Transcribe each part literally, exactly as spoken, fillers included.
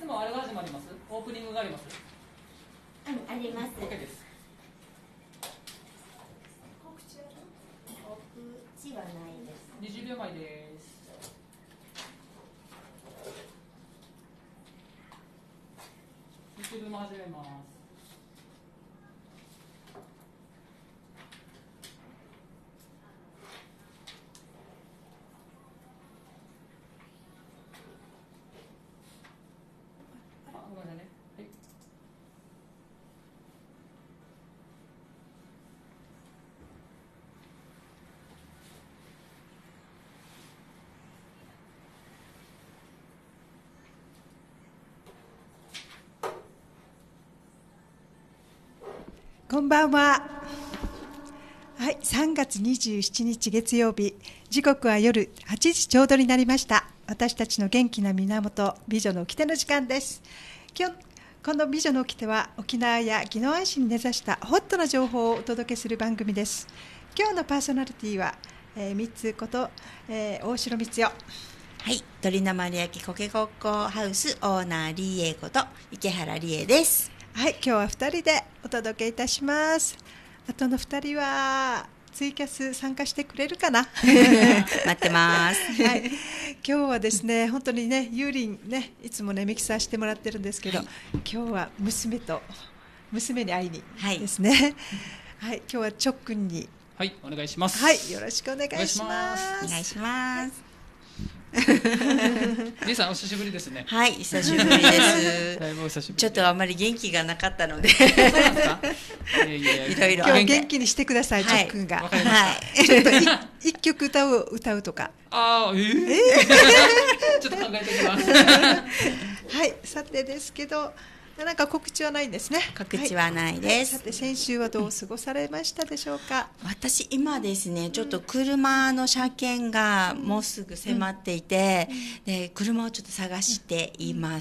もあれが始まります？オープニングがあります？ あ, あります。 OK です。 告知は告知はないです。 にじゅうびょうまえです。YouTube も始めます。 こんばんは。はい、さんがつにじゅうしちにち月曜日、時刻は夜はちじちょうどになりました。私たちの元気な源、美女の掟の時間です。今日この美女の掟は沖縄や宜野湾市に根ざしたホットな情報をお届けする番組です。今日のパーソナリティは、えー、みつこと、えー、大城光代。 はい、鳥生丸焼きコケコッコハウスオーナーリエこと池原理恵です。 はい、今日はふたりでお届けいたします。あとのふたりはツイキャス参加してくれるかな待ってます、 はい、今日はですね本当にねゆうりんねいつもねミキサーしてもらってるんですけど、はい、今日は娘と娘に会いにですね、はいはい、今日はちょっくんにはいお願いします。 はい、よろしくお願いします。 お願いします。 リーさんお久しぶりですね。 はい、久しぶりです。 だいぶお久しぶり。 ちょっとあんまり元気がなかったので、 そうなんですか？いやいやいろいろ今日元気にしてください、ちょっくんが。 わかりました。 ちょっと一曲歌う歌うとか。 ああ、えー、えー、ちょっと考えておきます。 はい、さてですけど。なんか告知はないんですね。 告知はないです、 はい、さて先週はどう過ごされましたでしょうか。 私今ですねちょっと車の車検がもうすぐ迫っていて、うん、で車をちょっと探しています。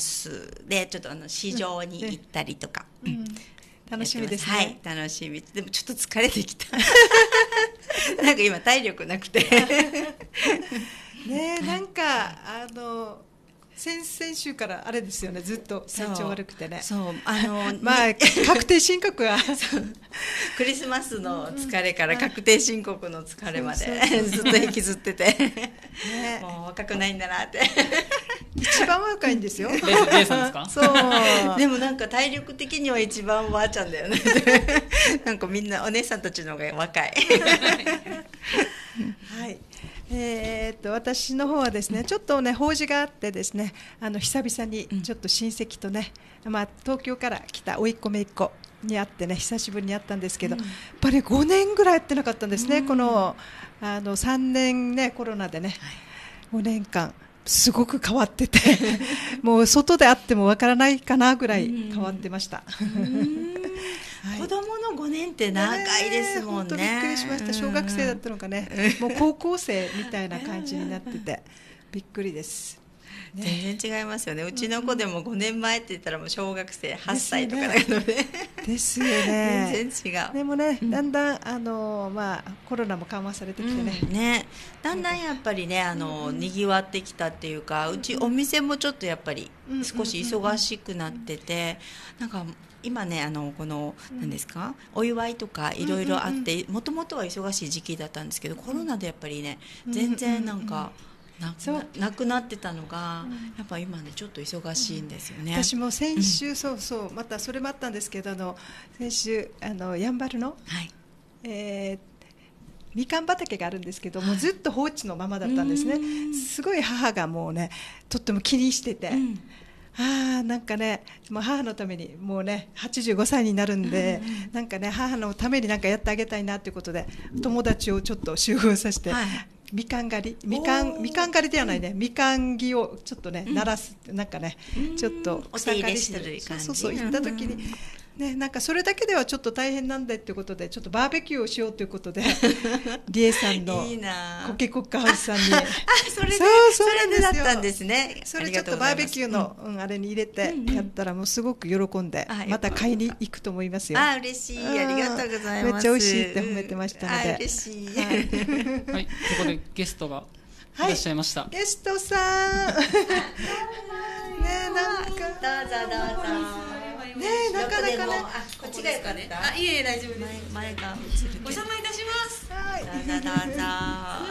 でちょっとあの市場に行ったりとか、うんうん、 楽しみですね。 はい楽しみ。でもちょっと疲れてきたなんか今体力なくてねえなんかあの先々週からあれですよね、ずっと体調悪くてね。 そうあのまあ確定申告はクリスマスの疲れから確定申告の疲れまでずっと引きずってて、ね、もう若くないんだなって一番若いんですよ。 レイさんですか？ そうでもなんか体力的には一番おばあちゃんだよねなんかみんなお姉さんたちの方が若いはい、えー、っと私の方はですねちょっとね法事があってですねあの久々にちょっと親戚とね、うんまあ、東京から来た甥っ子姪っ子に会ってね久しぶりに会ったんですけど、うん、やっぱりごねんぐらい会ってなかったんですね、うん、この、あのさんねんねコロナでね、はい、ごねんかんすごく変わっててもう外で会ってもわからないかなぐらい変わってました、 はい、子供のごねんって長いですもんね。本当びっくりしました。小学生だったのかねもう高校生みたいな感じになっててびっくりです、 ね、全然違いますよね。うちの子でもごねんまえって言ったらもう小学生はっさいとかなのでですよね。 全然違う。 でもね、うん、だんだんあの、まあ、コロナも緩和されてきてね、 うん、ねだんだんやっぱりねあの、うん、にぎわってきたっていうか、うちお店もちょっとやっぱり少し忙しくなってて、なんか今ねあのこの何ですか、お祝いとかいろいろあってもともとは忙しい時期だったんですけど、コロナでやっぱりね全然なんかな, なくなってたのが、うん、やっぱ今ねちょっと忙しいんですよね、 うん、私も先週、うん、そうそうまたそれもあったんですけどあの先週あのやんばるの、はいえー、みかん畑があるんですけど、はい、もうずっと放置のままだったんですね。すごい母がもうねとっても気にしてて、うんあなんかねもう母のためにもうねはちじゅうごさいになるんで、うんうん、なんかね母のためになんかやってあげたいなということで友達をちょっと集合させて、はい、みかん狩りみかんみかん狩りではないね、うん、みかん木をちょっとね、うん、鳴らすなんかね、うん、ちょっと草刈りしてる感じ、 そうそうそう行った時に、うんね、なんかそれだけではちょっと大変なんだっていうことでちょっとバーベキューをしようということでリエさんのコケコッカハウスさんにあそれでそれでだったんですね。 それちょっとバーベキューの、うん、あれに入れてやったらもうすごく喜んで、うんうん、また買いに行くと思いますよ。 あ嬉しいありがとうございます。 めっちゃ美味しいって褒めてましたので、 うん、嬉しい、 はい、はい、ここでゲストがいらっしゃいました、 はい、ゲストさんねなんかどうぞ。 ねえ、なかなかね。 こっちがよかった。 あ、いえ、大丈夫です。 前がお邪魔いたします。 はい。 どうぞどうぞ。 はい。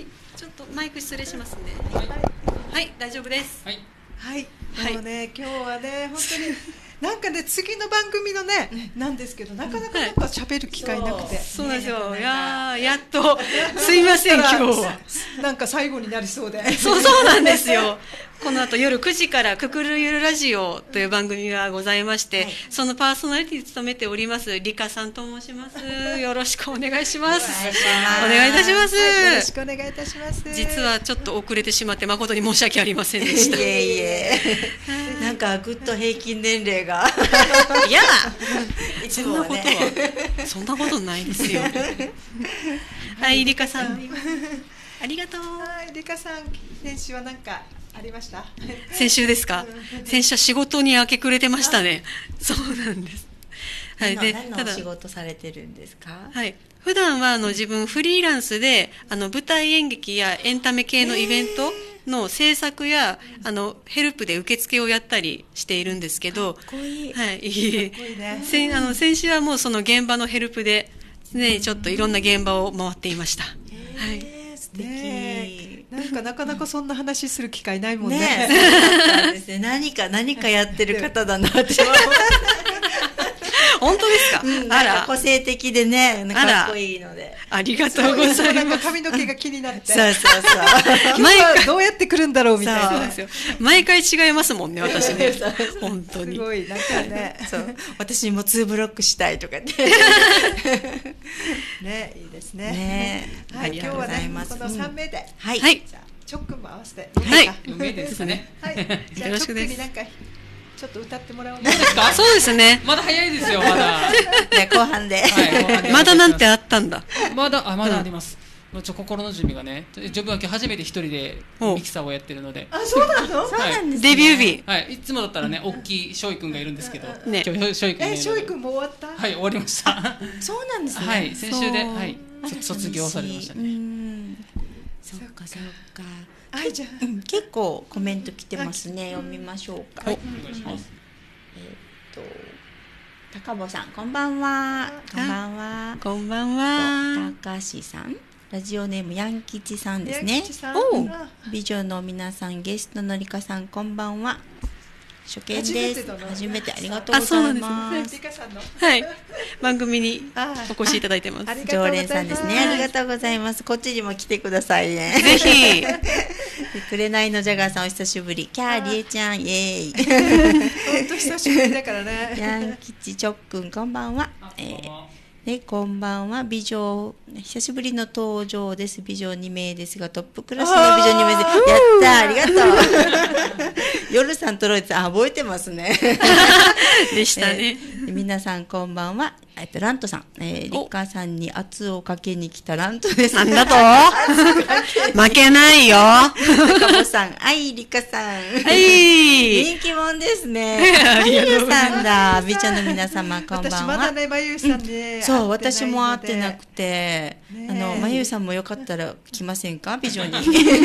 ちょっとマイク失礼しますね。はい、大丈夫です。 はい。 はい。もうね、今日はね、本当に。なんかね、次の番組のね、なんですけど、なかなかなんか喋る機会なくて。 そうなんですよ。いやー、やっと、すいません、今日は。 なんか最後になりそうで。 そうそうなんですよ。この後夜くじからくくるゆるラジオという番組がございまして、はい、そのパーソナリティ務めておりますリカさんと申します。よろしくお願いします。お願いいたします。 はい、よろしくお願いいたします。 実はちょっと遅れてしまって誠に申し訳ありませんでした。 いえいえ。なんかぐっと平均年齢が。 いや、 いつもね、そんなことはそんなことないですよ。はい、リカさん。ありがとう。 はい、リカさん、先週は何かありました？ 先週ですか？先週は仕事に明け暮れてましたね。そうなんです。 はい、で、何の仕事されてるんですか？ はい、普段はあの自分フリーランスであの舞台演劇やエンタメ系のイベントの制作やあのヘルプで受付をやったりしているんですけど、 かっこいい。 はい、いいね。先あの先週はもうその現場のヘルプでね、ちょっといろんな現場を回っていました。はい。 素敵。 ね、なんかなかなかそんな話する機会ないもんね。 ねそうなんですね。何か何かやってる方だなって。 本当ですか？ うん、あら、個性的でね、かっこいいので。 ありがとうございます。 髪の毛が気になって。 そうそうそう。 毎回どうやって来るんだろうみたいな。 そうですよ。毎回違いますもんね、私ね。本当に。 すごいなんかね。 そう。私もツーブロックしたいとかって。 ね、いいですね。 ね、 はい、今日はね、この三名で。 はい。 じゃあ、チョックも合わせて。 はい。 四名ですね。 はい。じゃあ、チョックになんか。ちょっと歌ってもらおう。 そうですね。 まだ早いですよ、まだ。 ね、後半で。 まだなんてあったんだ。 まだ、あ、まだあります。ちょ心の準備がね、自分は今日初めて一人でミキサーをやってるので。 あ、そうなの？ そうなんです。 デビュー日。 はい、いつもだったらね、大きいショイ君がいるんですけど、今日ショイ君。 え、ショイ君も終わった？ はい、終わりました。 そうなんですね。 はい、先週で、はい、卒業されましたね。 そうか、そうか。 はい、じゃあ結構コメント来てますね。読みましょうか。 お願いします。 えっと高坊さん、こんばんは。こんばんは。 こんばんは。 高橋さん、ラジオネームヤン吉さんですね。 お、 美女の皆さん、ゲストのりかさん、こんばんは。初見です。初めてありがとうございます。 はい、番組にお越しいただいてます。 常連さんですね。ありがとうございます。こっちにも来てくださいね。 ぜひ。 紅のジャガーさん、お久しぶり。キャーリエちゃん、イエーイ。 本当久しぶりだからね。 ヤン吉ちょっくん、こんばんは。えーね、こんばんは。美女、久しぶりの登場です。美女に名ですが、トップクラスの美女に名です。やったー、ありがとう。夜さんとろいつ、あ、覚えてますね。 でしたね。 えー、皆さんこんばんは。えっと、ラントさん、えー、リカさんに圧をかけに来たラントです。 なんだと負けないよ。 高坊さん、はい、リカさん。 はい。 人気者ですね。まゆさんだ。美女の皆様、こんばんは。 私まだね、まゆさんね。 そう、私も会ってなくて、あの、まゆさんもよかったら来ませんか、美女に。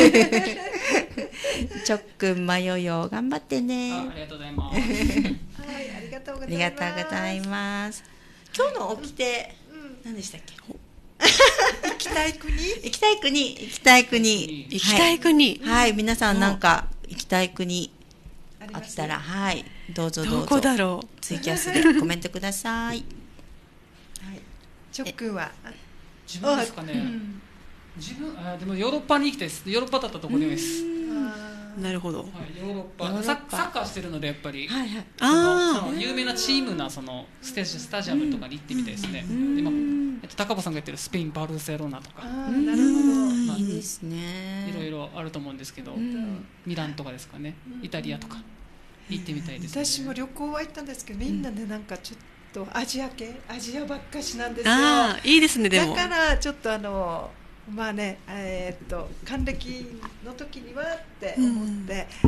ちょっくん、まよよ、頑張ってね。 ありがとうございます。はい、 ありがとうございます。 ありがとうございます。今日の掟、何でしたっけ？ 行きたい国？ 行きたい国、行きたい国、 行きたい国。 はい、皆さんなんか行きたい国あったら、はい、どうぞどうぞ。 どこだろう。 ツイキャスでコメントください。はい。 チョックは自分ですかね。自分、あ、でもヨーロッパに行きたいです。ヨーロッパだったところでもいいです。 なるほど。 はい、ヨーロッパ、サッカーしてるのでやっぱり、 はいはい、 ああ、有名なチームなそのステージスタジアムとかに行ってみたいですね。で、まあ、えっと高坊さんが言ってるスペインバルセロナとか、 なるほど、 まあ、いいですね。 いろいろあると思うんですけど、ミランとかですかね、イタリアとか行ってみたいですね。 私も旅行は行ったんですけど、みんなねなんかちょっとアジア系、アジアばっかしなんですよ。 ああ、いいですね。でもだからちょっとあの。まあね、えー、っと還暦の時にはって思って、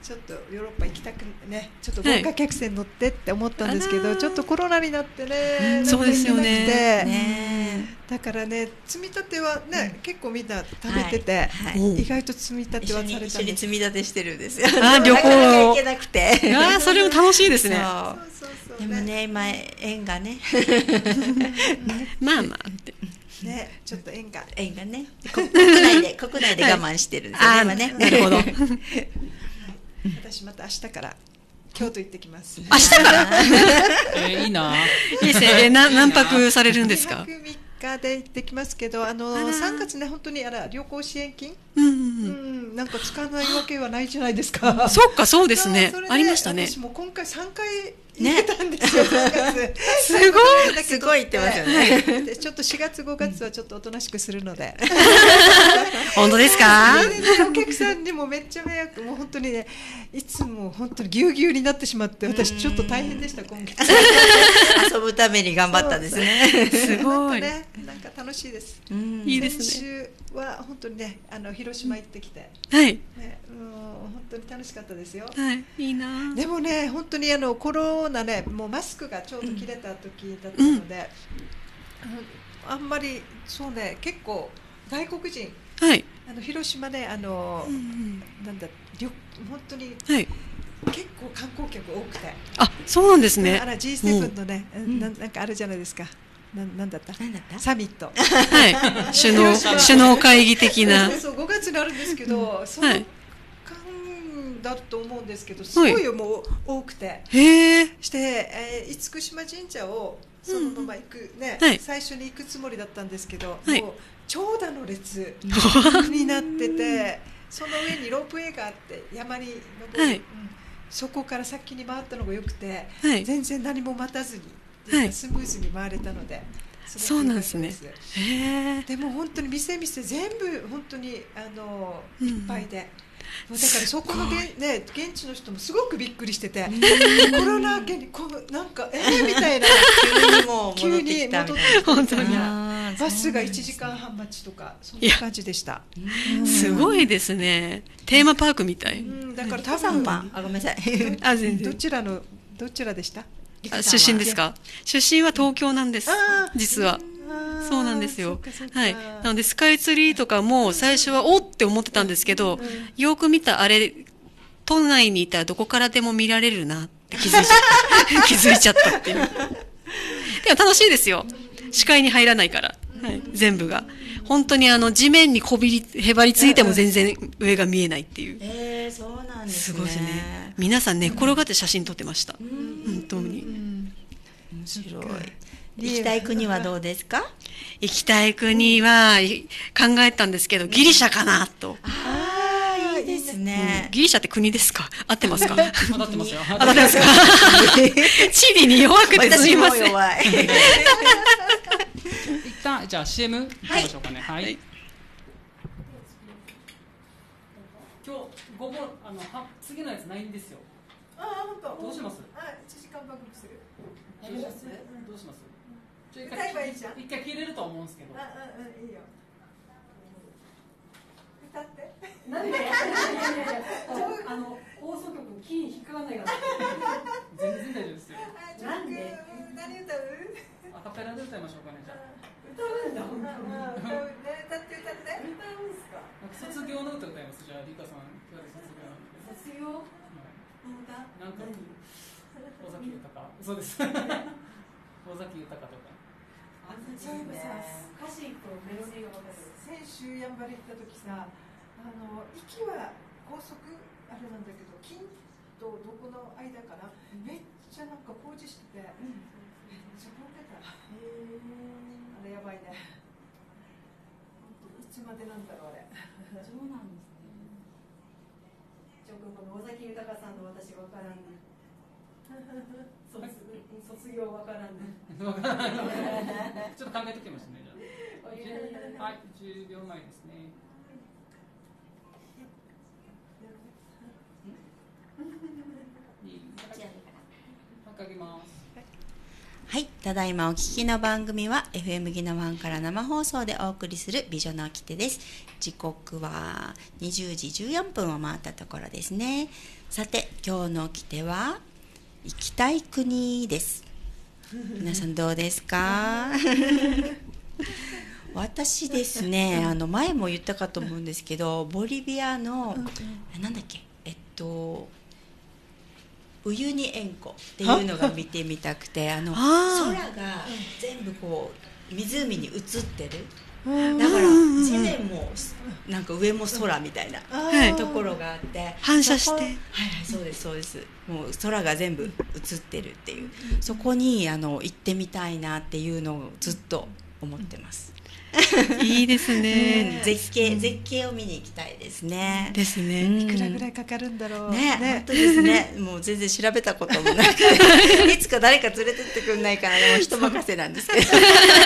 ちょっとヨーロッパ行きたくね、ちょっと豪華客船乗ってって思ったんですけど、はい、ちょっとコロナになってね、 そうですよね。 ね、だからね、積み立てはね、うん、結構みんな食べてて、はいはい、意外と積み立てはされたんです。 一緒に積み立てしてるんですよ。 あ、旅行行けなくて。 あ、それも楽しいですね。 そうそうそう、 でもね、今円がね、 まあまあって。 ね、ちょっと円が円がね、国内で国内で我慢してるんですよね、今ね。 なるほど。 私また明日から京都行ってきます。 明日から？ えー、いいな。 いいですね。え、な何泊されるんですか？ にはくみっかで行ってきますけど、あのあさんがつね、本当にあら旅行支援金、 うんうん、 うん、なんか使わないわけはないじゃないですか。 そっか、そうですね。ありましたね。 私も今回さんかい行けたんですよ。さんがつすごいすごい言ってますよね。 でちょっとしがつごがつはちょっとおとなしくするので。 本当ですか？ お客さんにもめっちゃ迷惑、もう本当にね、いつも本当にぎゅうぎゅうになってしまって、私ちょっと大変でした、今月。 遊ぶために頑張ったんですね。 すごい。 ね、なんか楽しいです。 いいですね。 先週は本当にね、あの広島行ってきて、 はい。 ね、もう本当に楽しかったですよ。 はい、いいな。 でもね、本当にあのコロナね、もうマスクがちょうど切れた時だったので、うん、あんまりそうね、結構外国人、 はい、 あの広島ね、あの、うん、なんだ、本当に、 はい、 結構観光客多くて、 あ、そうなんですね。 あら ジーセブン のね、うん、な, なんかあるじゃないですか。ななんだったなんだったサミット、 はい、首脳首脳会議的な。 そうそう、ごがつにあるんですけど、うん、その間だと思うんですけど、すごいよ、もう多くて、 へー、 して、えー、厳島神社をそのまま行く、ね、 はい、 最初に行くつもりだったんですけど、 はい、 もう長蛇の列になってて、その上にロープウェイがあって山に登る、はい、うん、そこから先に回ったのがよくて、はい、全然何も待たずに、はい、スムーズに回れたので、 そうなんですね。へー。 でも本当に店々全部本当にあの、うん、いっぱいで。だからそこのげ、ね、現地の人もすごくびっくりしてて、コロナ明けにこうなんかえー、みたいな、 急にもう戻ってきたみたいな、 本当にバスがいちじかんはん待ちとかそんな感じでした。 すごいですね。テーマパークみたい。うん、 だから多分あ、ごめんなさい。 あ、全然。どちらのどちらでした？ あ、出身ですか？出身は東京なんです。実は。そうなんですよ。はい。なのでスカイツリーとかも最初はおって思ってたんですけど、よく見たあれ都内にいたらどこからでも見られるなって気づいちゃった気づいちゃったっていう。でも楽しいですよ。視界に入らないから、はい、全部が本当にあの地面にこびりへばりついても全然上が見えないっていう。 えー、そうなんですね。 すごいですね。皆さん寝転がって写真撮ってました。本当に。 面白い。行きたい国はどうですか？ 行きたい国は考えたんですけど、ギリシャかなと。 ああ、いいですね。 ギリシャって国ですか？合ってますか？ 合ってますよ。 合ってますか？地理に弱くてすみません。 私も弱い。 一旦じゃあ シーエム いきましょうかね。はい。はい、今日午後あのは次のやつないんですよ。 ああ、本当。 どうします？ あ、いちじかん番組する。 どうします？どうします？一回一回切れると思うんですけど。 あ、うん、いいよ。歌って。 なんで？あの放送局キー引かないから。 全然大丈夫ですよ。 なんで？ 何歌う？ アカペラで歌いましょうかね、じゃあ。 歌うんだ。歌って歌って。歌うんですか？ 卒業の歌歌います。じゃあリカさん、今日で卒業。 卒業？ なんか尾崎豊。そうです。尾崎豊とか。 あ、そういえばさ、歌詞とメロディーが分かる。 先週やんばる行った時さ、あの息は高速あれなんだけど、金とどこの間かな、めっちゃなんか工事してて、めっちゃ混んでた。あれやばいね。いつまでなんだろうあれ。 そうなんですね。ちょっとこの尾崎豊さんの私分からんね。卒業わからんね。 ちょっと考えておきましたね。じゃあはい、じゅうびょうまえですね。かけます。 はい、ただいまお聞きの番組は エフエム ギノワンから生放送でお送りする美女の掟です。時刻はにじゅうじじゅうよんぷんを回ったところですね。さて、今日の掟は行きたい国です。皆さんどうですか？私ですね、あの前も言ったかと思うんですけど、ボリビアのなんだっけ、えっとウユニ塩湖っていうのが見てみたくて、あの空が全部こう湖に映ってる、だから地面もなんか上も空みたいなところがあって、 反射して、 はいはい、そうですそうです。もう空が全部映ってるっていう、そこにあの行ってみたいなっていうのをずっと思ってます。 いいですね、 うん、絶景、絶景を見に行きたいですね。 ですね、 うん、いくらぐらいかかるんだろうね。 ね、 本当ですね。もう全然調べたこともなくていつか誰か連れてってくんないから、ね、もう人任せなんですけどそれ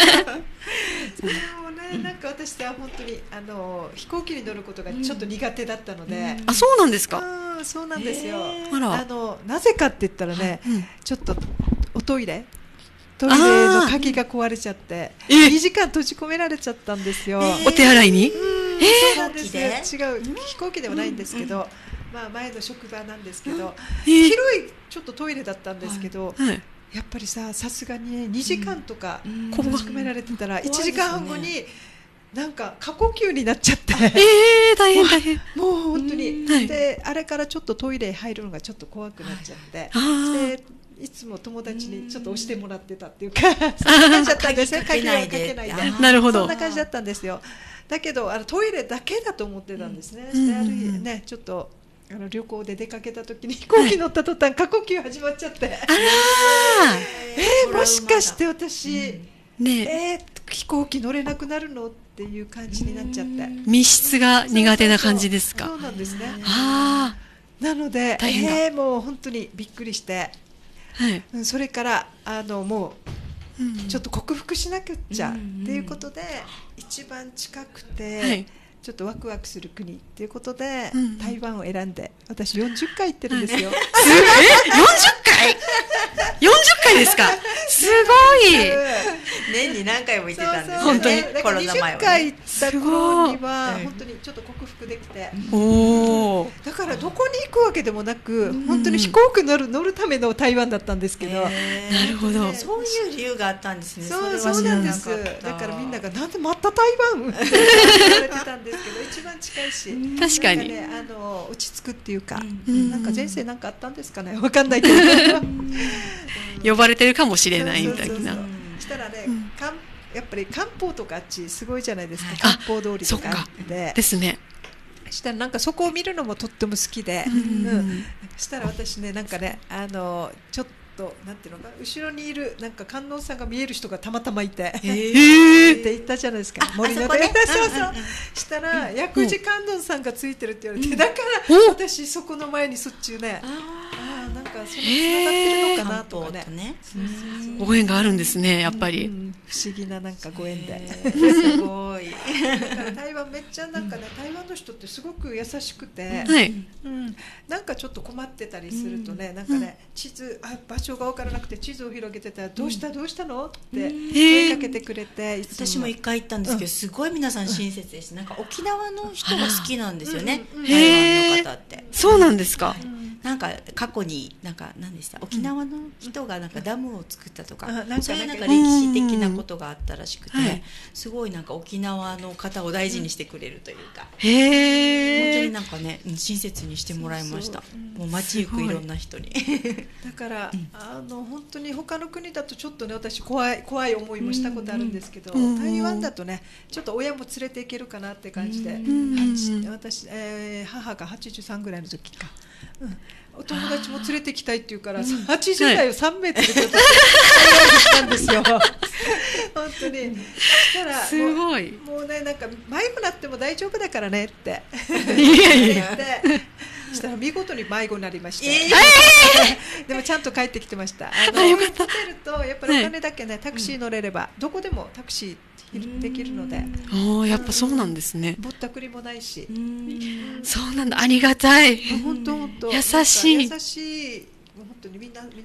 もね、なんか私は本当にあの飛行機に乗ることがちょっと苦手だったので、うん、 あ、そうなんですか。 うん、そうなんですよ。 あら、 あのなぜかって言ったらね、うん、ちょっとおトイレトイレの鍵が壊れちゃってにじかん閉じ込められちゃったんですよ。 お手洗いに？ そうなんですよ。違う、飛行機ではないんですけど、まあ前の職場なんですけど、広いちょっとトイレだったんですけど、やっぱりさ、さすがににじかんとか閉じ込められてたらいちじかんはんごになんか過呼吸になっちゃって、 えー、大変大変。 もう本当に、であれからちょっとトイレ入るのがちょっと怖くなっちゃって、でいつも友達にちょっと押してもらってたっていうか、そんな感じだったんですね。鍵はかけないで、 なるほど、 そんな感じだったんですよ。だけどあのトイレだけだと思ってたんですね。である日ね、ちょっとあの旅行で出かけた時に飛行機乗った途端過呼吸始まっちゃって、あらえー、もしかして私、ねえー、飛行機乗れなくなるのっていう感じになっちゃって、 密室が苦手な感じですか？ そうなんですね。 あなので、えー、もう本当にびっくりして、はい、それからあのもう、うん、ちょっと克服しなくっちゃっていうことで、一番近くて、はい、ちょっとワクワクする国っていうことで、うん、台湾を選んで私よんじゅっかい行ってるんですよ。 はい、えよんじゅっかいよんじゅっかいですか？すごい。 年に何回も行ってたんですよね。 本当にコロナ前はね。にじゅっかい行った頃には本当にちょっと克服できて、 おだからどこに行くわけでもなく、本当に飛行機乗る乗るための台湾だったんですけど、なるほど、 そういう理由があったんですね。 そうそうなんです。だからみんながなんでまた台湾って言われてたんですけど、一番近いし、 確かにあの落ち着くっていうか、なんか前世なんかあったんですかね、わかんないけど呼ばれてるかもしれないみたいな。 したらね、やっぱり漢方とかあっちすごいじゃないですか、漢方通りとかあってですね。 したらなんかそこを見るのもとっても好きで、うんうん、したら私ね、なんかね、あのちょっとなんていうのか、後ろにいるなんか観音さんが見える人がたまたまいて、えー、って言ったじゃないですか、森ので、ね、そうそう、したら薬師観音さんがついてるって言われて、うん、だから私そこの前にそっちゅうね、ああなんかそのつながってるのかなとかね、ね、 ご縁があるんですね、やっぱり、うん、 不思議ななんかご縁で、 すごい。 だから台湾めっちゃなんかね、台湾の人ってすごく優しくて、 はい、 うん、なんかちょっと困ってたりするとね、なんかね、地図、あ、場所が分からなくて地図を広げてたら、どうしたどうしたのって声かけてくれて、 私も一回行ったんですけど、すごい皆さん親切です。なんか沖縄の人が好きなんですよね、台湾の方って。 そうなんですか。 なんか過去になんか何でした、沖縄の人がなんかダムを作ったとか、そういうなんか歴史的なことがあったらしくて、すごいなんか沖縄の方を大事にしてくれるというか、 へ本当になんかね、親切にしてもらいました。もう街行くいろんな人に。 だからあの本当に他の国だとちょっとね、私怖い怖い思いもしたことあるんですけど、台湾だとね、ちょっと親も連れて行けるかなって感じで、私、えー、母がはちじゅうさんぐらいの時か、うん、お友達も連れて行きたいって言うから、はちじゅう代をさん名連れて行ったんですよ。本当に。したらすごい。 もうね、なんか迷子になっても大丈夫だからねっていやいやしたら見事に迷子になりました、 えー、でもちゃんと帰ってきてぼったあのホテルとやっぱりお金だけね、タクシー乗れればどこでもタクシーできるので、 ああ、やっぱそうなんですね。 ぼったくりもないし、 そうなんだ、ありがたい。 本当本当優しい優しい、本当にみんな皆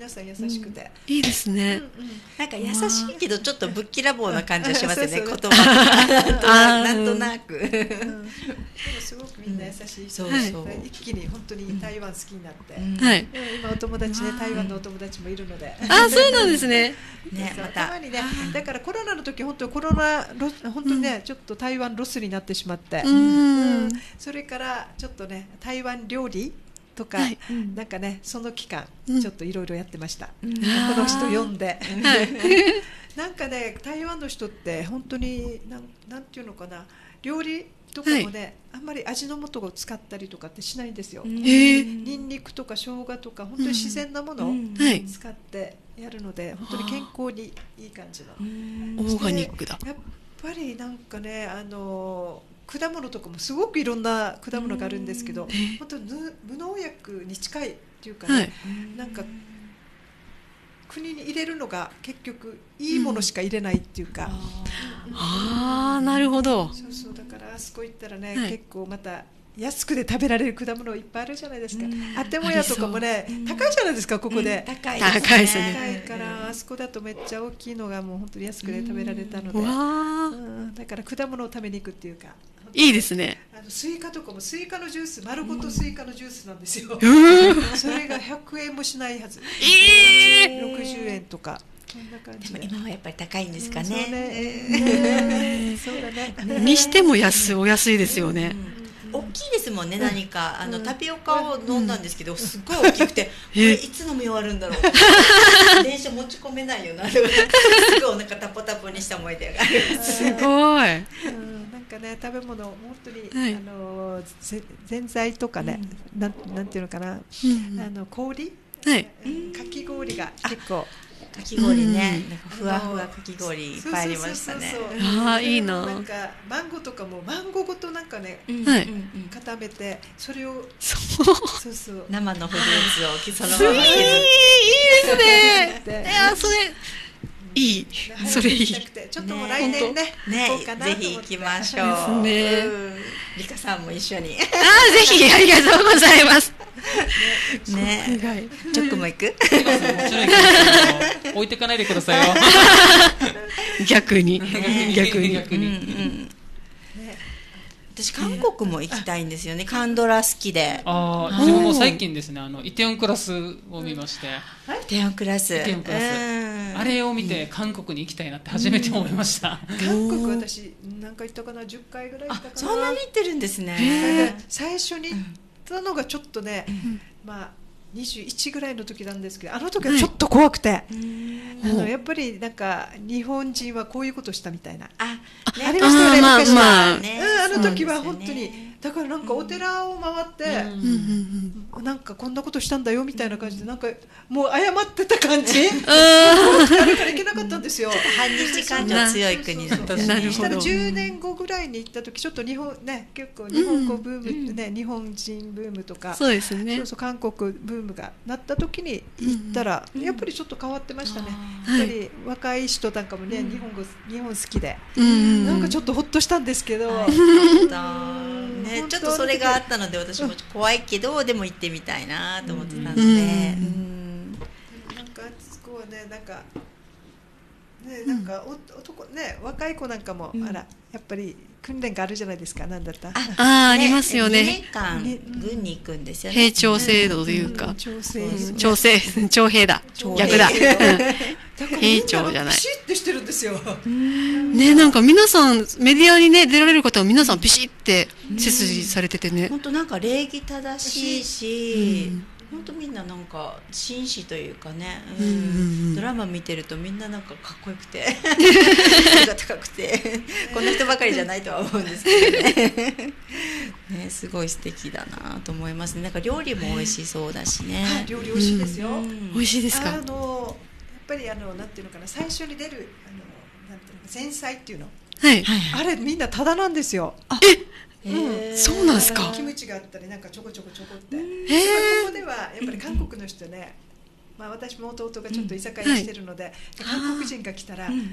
さん優しくて、 いいですね。 うんうん、 なんか優しいけどちょっとぶっきらぼうな感じがしますよね。 そうそう言葉がなんとなく。 うん、でもすごくみんな優しい人で、 そうそう一気に本当に台湾好きになって、 うんはい。 うん今お友達ね、台湾のお友達もいるので、 あ、そうなんですね。 ね、 そうまたたまにね、だからコロナの時本当コロナロス本当にね、ちょっと台湾ロスになってしまって、 ううんん。 それからちょっとね台湾料理とか、 はいなんかねその期間、 うんちょっといろいろやってました。 うんこの人読んで、 はい。 なんかね台湾の人って本当になんなんていうのかな、料理とかもね、あんまり味の素を使ったりとかってしないんですよ。 へえ。 ニンニクとか生姜とか本当に自然なものをうんはい。 使ってやるので、本当に健康にいい感じの。 オーガニックだ。 やっぱりなんかね、あの果物とかもすごくいろんな果物があるんですけど、本当ぬ無農薬に近いっていうかね、 はい。 なんか国に入れるのが結局いいものしか入れないっていうか、 ああ、なるほど。 そうそう、だからあそこ行ったらね、 はい結構また安くで食べられる果物いっぱいあるじゃないですか。 うんあてもやとかもね、高いじゃないですかここで。 高い高いです高ねいからあそこだとめっちゃ大きいのがもう本当に安くで食べられたので、 わうあ、 んだから果物を食べに行くっていうか、 いいですね。 あのスイカとかもスイカのジュース丸ごとスイカのジュースなんですよ。 うん。 それがひゃくえんもしないはず。 ええ。 ろくじゅうえんとかそんな感じで。 でも今はやっぱり高いんですかうんそうね。 ね。そうだね。 にしても安い、お安いですよね。 大きいですもんね、何かあのうんタピオカを飲んだんですけど、すっごい大きくて、こえれいつ飲み終わるんだろう。電車持ち込めないよな。すごいお腹タポタポにした思い出があります。 すごい。 うんなんかね食べ物本当に、 はいあのぜぜんざいとかね、なんなんていうのかな、 うんあの氷、 はい。 うんかき氷が結構かき氷ね、 うんなんかふわふわかき氷いっぱいありましたね。 そうそうそうそうあーいいななんかマンゴーとかもマンゴーごとなんかねうんはいうんうん固めてそれをそう。 そうそう生のフルーツをそのいい、いいまま削ですね。 でいや、それ。いい。それいい。 早く行きたくてちょっともう来年ねね行こうかなと思ってぜひ行きましょう。 ですねうんリカさんも一緒に。 ああ、ぜひ、ありがとうございます。 ね、 国外。 チョックも行く？ もちろん行きますよ。置いてかないでくださいよ。 逆に。逆に。 うんう逆に。 ん。私韓国も行きたいんですよね。カンドラ好きで。 ああ、自分も最近ですね、あのイテウォンクラスを見まして、 テオンクラス。 イテウォンクラス、 うんあれを見て韓国に行きたいなって初めて思いました。 韓国私何回行ったかなじゅっかいぐらい行ったかな。 そんなに行ってるんですでね。 最初に行ったのがちょっとね、まあにじゅういちぐらいの時なんですけど、あの時はちょっと怖くて、あのやっぱりなんか日本人はこういうことしたみたいな、 あ、 ありましたよねあーまあ昔は、 まあねうん、あの時はそうですよね本当にだからなんかお寺を回って、 うんうんなんかこんなことしたんだよみたいな感じでなんかもう謝ってた感じうん。 あれから行けなかったんですよ。 反日感情強い国だったしなるほどそしたらじゅうねんごぐらいに行った時ちょっと日本ね結構日本語ブーム、ね日本人ブームとかそうですねそう。そう韓国ブームがなった時に行ったら、やっぱりちょっと変わってましたね、 うんやっぱり若い人なんかもね、日本語日本好きで、 うん。 なんかちょっとほっとしたんですけど、 よかったね、ちょっとそれがあったので私も怖いけどでも行ってみたいなと思ってたので、 うんうんなんかあそこはねなんかねなんかお男ね若い子なんかも、 うんあらやっぱり訓練があるじゃないですか。なんだったああ、ありますよにね。 ねんかん軍に行くんですよね。 兵長制度というか、 調整調整、徴兵だ。 徴兵逆だ。兵兵長じゃないピシッとしてるんですよ。 ね、なんか皆さん、メディアにね、出られる方は皆さんピシって背筋されててね。 本当なんか礼儀正しいし、 うん本当みんななんか紳士というかね、 うんうんうんドラマ見てるとみんななんかかっこよくて背が高くてこんな人ばかりじゃないとは思うんですけどねね、すごい素敵だなと思いますね。なんか料理も美味しそうだしね、 はい、料理美味しいですよ。 うん美味しいですか。 あのやっぱりあのなんていうのかな最初に出るあのなんていうのか前菜っていうの、 はい。 あれみんなタダなんですよ。 へーそうなんですかキムチがあったりなんかちょこちょこちょこって。 へここではやっぱり韓国の人ね、まあ私も弟がちょっと居酒屋にしてるので、韓国人が来たら、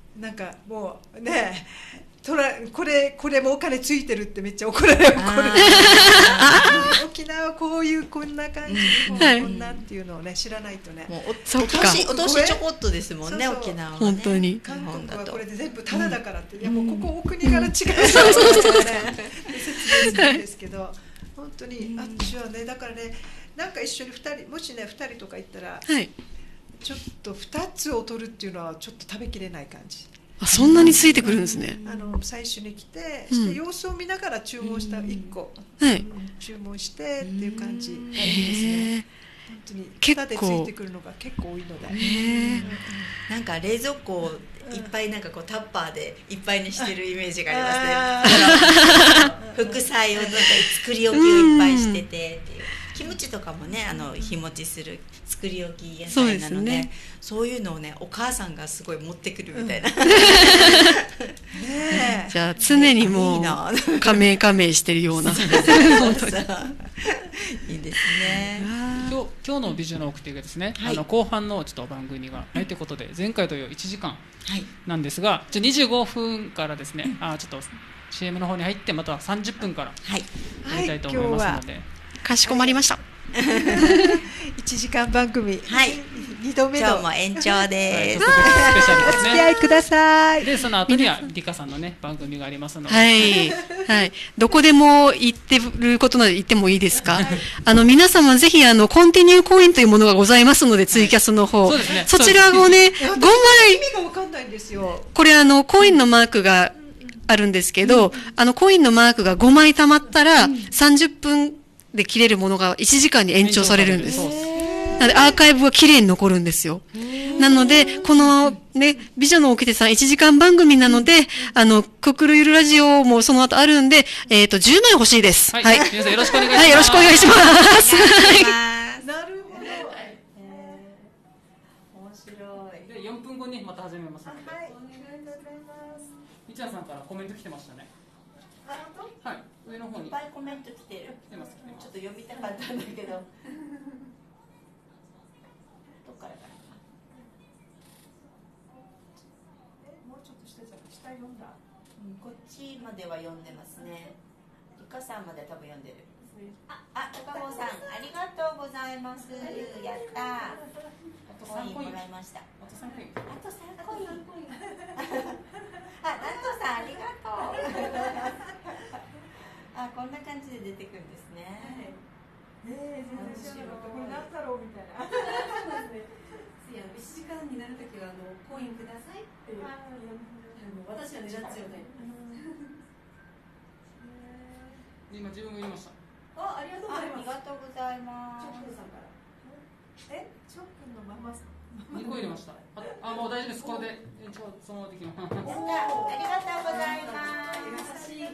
なんかもうねトラこれこれもお金ついてるってめっちゃ怒られる。これ沖縄こういうこんな感じ、うん、こんなっていうのをね知らないとね。 もうお落とし落としちょこっとですもんね。 そうそう沖縄はね。 本当に。 韓国はこれで全部タダだからって、うん、いやもうここお国柄違う、うん、そうそうそう説明するんですけど、本当にあっちはねだからねなんか一緒にふたりもしねふたりとか行ったら、はい、ちょっとふたつを取るっていうのはちょっと食べきれない感じ。 あ、そんなについてくるんですね。 あの最初に来て、うん、して様子を見ながら注文したいっこ、 はい、 注文してっていう感じですね。本当にふたでついてくるのが結構多いので、 なんか冷蔵庫をいっぱいなんかこうタッパーでいっぱいにしてるイメージがありますね。副菜をなんか作り置きをいっぱいしててっていう。キムチとかもねあの日持ちする作り置き野菜なの で, そう, ね、そういうのをねお母さんがすごい持ってくるみたいな、うんね、 じゃあ常にもう加盟加盟してるような本当にいいですね。 今日, 今日の美女の奥手がですね、はい、あの後半のちょっと番組がないということで前回同様いちじかんなんですが、はい、にじゅうごふんからですね、うん、あちょっと シーエム の方に入ってまたはさんじゅっぷんからやりたいと思いますので、はい、 かしこまりました。 いちじかん番組、 はい、 にどめの今日も延長です。 スペシャルですね。 お付き合いください。 でその後にはリカさんのね番組がありますので、 はいはい、どこでも行ってることなので行ってもいいですか。はい、あの皆様ぜひあのコンティニューコインというものがございますので、ツイキャスの方、 そうですね、 そちらをねごまい、 意味がわかんないんですよ。 これあのコインのマークがあるんですけど、うん、あのコインのマークがごまい貯まったら、うん、さんじゅっぷんで切れるものがいちじかんに延長されるんです。なのでアーカイブがきれいに残るんですよ。なのでこのね美女のおきてさんいちじかん番組なので、あのククルゆるラジオもその後あるんで、えっとじゅうまい欲しいです。 はい、はい、皆さんよろしくお願いします。 はい、よろしくお願いします。 なるほど。 面白い。 でよんぷんごにまた始めます。 はい、お願いございます。 みちゃんさんからコメント来てましたね。 あ、本当？ はい、上の方にいっぱいコメント来てる。 来てます、来てます。 ちょっと読みたかったんだけど。どっからかな。 え、もうちょっと下じゃん。下読んだ。 うん、こっちまでは読んでますね。リカさんまで多分読んでる。あ、あ、高坊さん、ありがとうございます。やった。 あとコさんコインインもらいました。 あとさんコイン。 あとさんコイン。あ、ナットさんありがとう。あ、こんな感じで出てくるんですね。 ねえ、全然知らなかった。これなんだろうみたいな。 次あのいちじかんになるときはあのコインくださいっていう。あの私はねラッツよね。 今自分が言いました。 あ、ありがとうございます。 ありがとうございます。 チョックンさんから。 え、チョックンのママさん。 にこ入れました。あ、あもう大丈夫です。これで延長そのままできます。 やった。ありがとうございます。 優しい。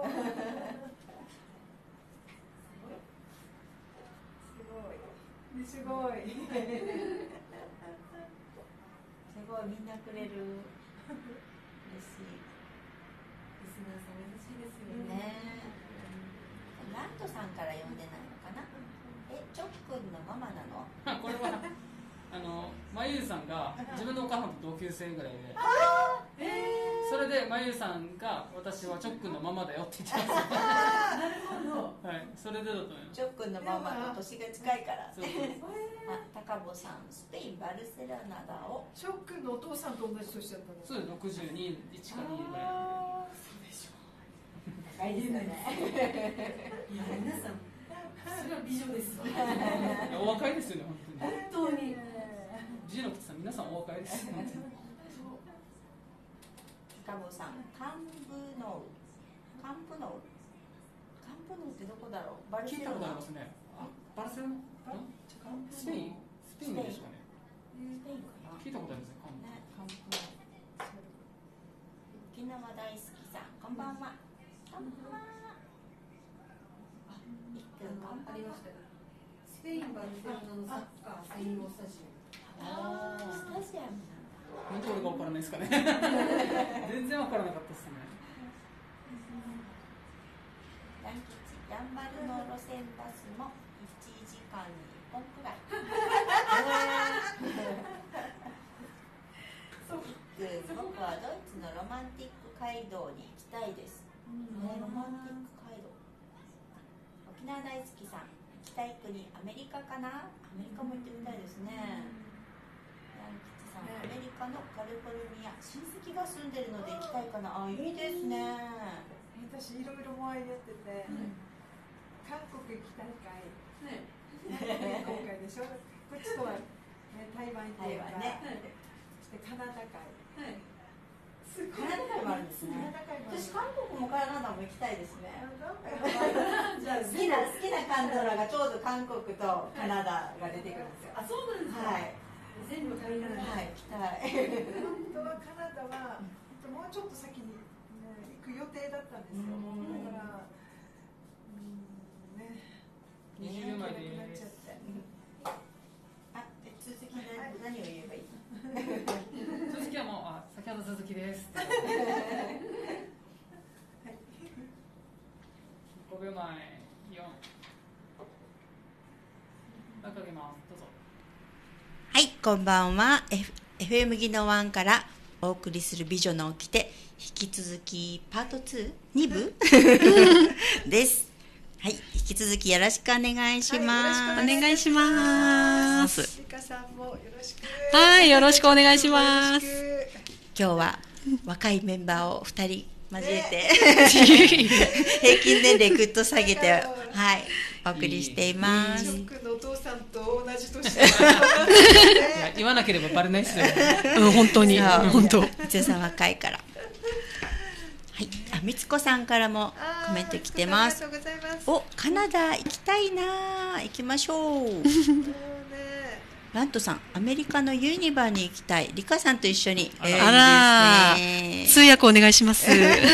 すごい。すごい。 すごいみんなくれる。嬉しい。 リスナーさん優しいですよね。 ね。 ラントさんから呼んでないのかな。え、チョックンのママなの？ これはあのまゆうさんが自分のお母さんと同級生ぐらいで、それでまゆうさんが私はチョックンのママだよって言ってます。 なるほど。 はい、それでだと思います。 チョックンのママと年が近いから。 そうそうあ、高坊さん、スペインバルセロナだを。 チョックンのお父さんと同じ年だったの。 そうです、ろくじゅうに、いちかにぐらい。 そうでしょう。 高いですよね。 いや皆さんそれは美女ですよ。 お若いですよね、本当に。 本当に。 美女の方さん、皆さんお若いです。 高坊さん、カンブノウ。カンブノウ。カンブノウってどこだろう。バルセ聞いたロナ。 ことありますね。あ、バルセロナ？スペイン？スペインですかね。 スペインかな。 聞いたことありますね。 ね、カンブノウ。沖縄大好きさん、こんばんは。こんばんは。 あ、ありましたね。スペインバルセロナのサッカー専用スタジオ。 ああ、スタジアムなんだ。 なんで俺が分からないですかね。全然分からなかったですね。 ヤン吉、やんばるの路線バスもいちじかんにいっぽんくらい。そう僕はどマンティック街道に行きたいです、ね、ロマンティック街道。沖縄大好きさん、行きたい国アメリカかな。アメリカも行ってみたいですね。ヤン吉さん、アメリカのカリフォルニア、親戚が住んでるので行きたいかな。あ、いいですね。 私いろいろ周りやってて、うん、韓国行きたいかい、ね、今回でしょ。こっちとは、ね、台湾行ってか、ね、そしてカナダ会、はい、すごい。カナダ会もあるんですね。私韓国もカナダも行きたいですね。じゃあ好きな好きなカンドラがちょうど韓国とカナダが出てくるんですよ。あ、そうなんですか。はい。全部借りながら、はい、行きたい。本当はカナダはもうちょっと先に、ね、行く予定だったんですよ。だから、うんね、 にじゅうまでなくなっちゃって。 あ、続き何何を言えばいい？ 続きはもうあ先ほど続きです。ごびょうまえ、よん。中げます。どうぞ。 はい、こんばんは。F、エフエム 技能ワンからお送りする美女の起きて、引き続きパートツー、に部です。はい、引き続きよろしくお願いします。 はい、お願いします。 リカさんもよろしく。 はい、よろしくお願いします。 今日は若いメンバーをふたり交えて、ね、平均年齢ぐっと下げて、はい、お送りしています。 ショックのお父さんと同じ年。 言わなければバレないですよ。 うん、本当に、本当。 一応さん若いから。はい、あ、みつこさんからもコメント来てます。 ありがとうございます。 お、カナダ行きたいな、行きましょう。ラントさん、アメリカのユニバに行きたい。リカさんと一緒に。 あら、いいですね、通訳お願いします。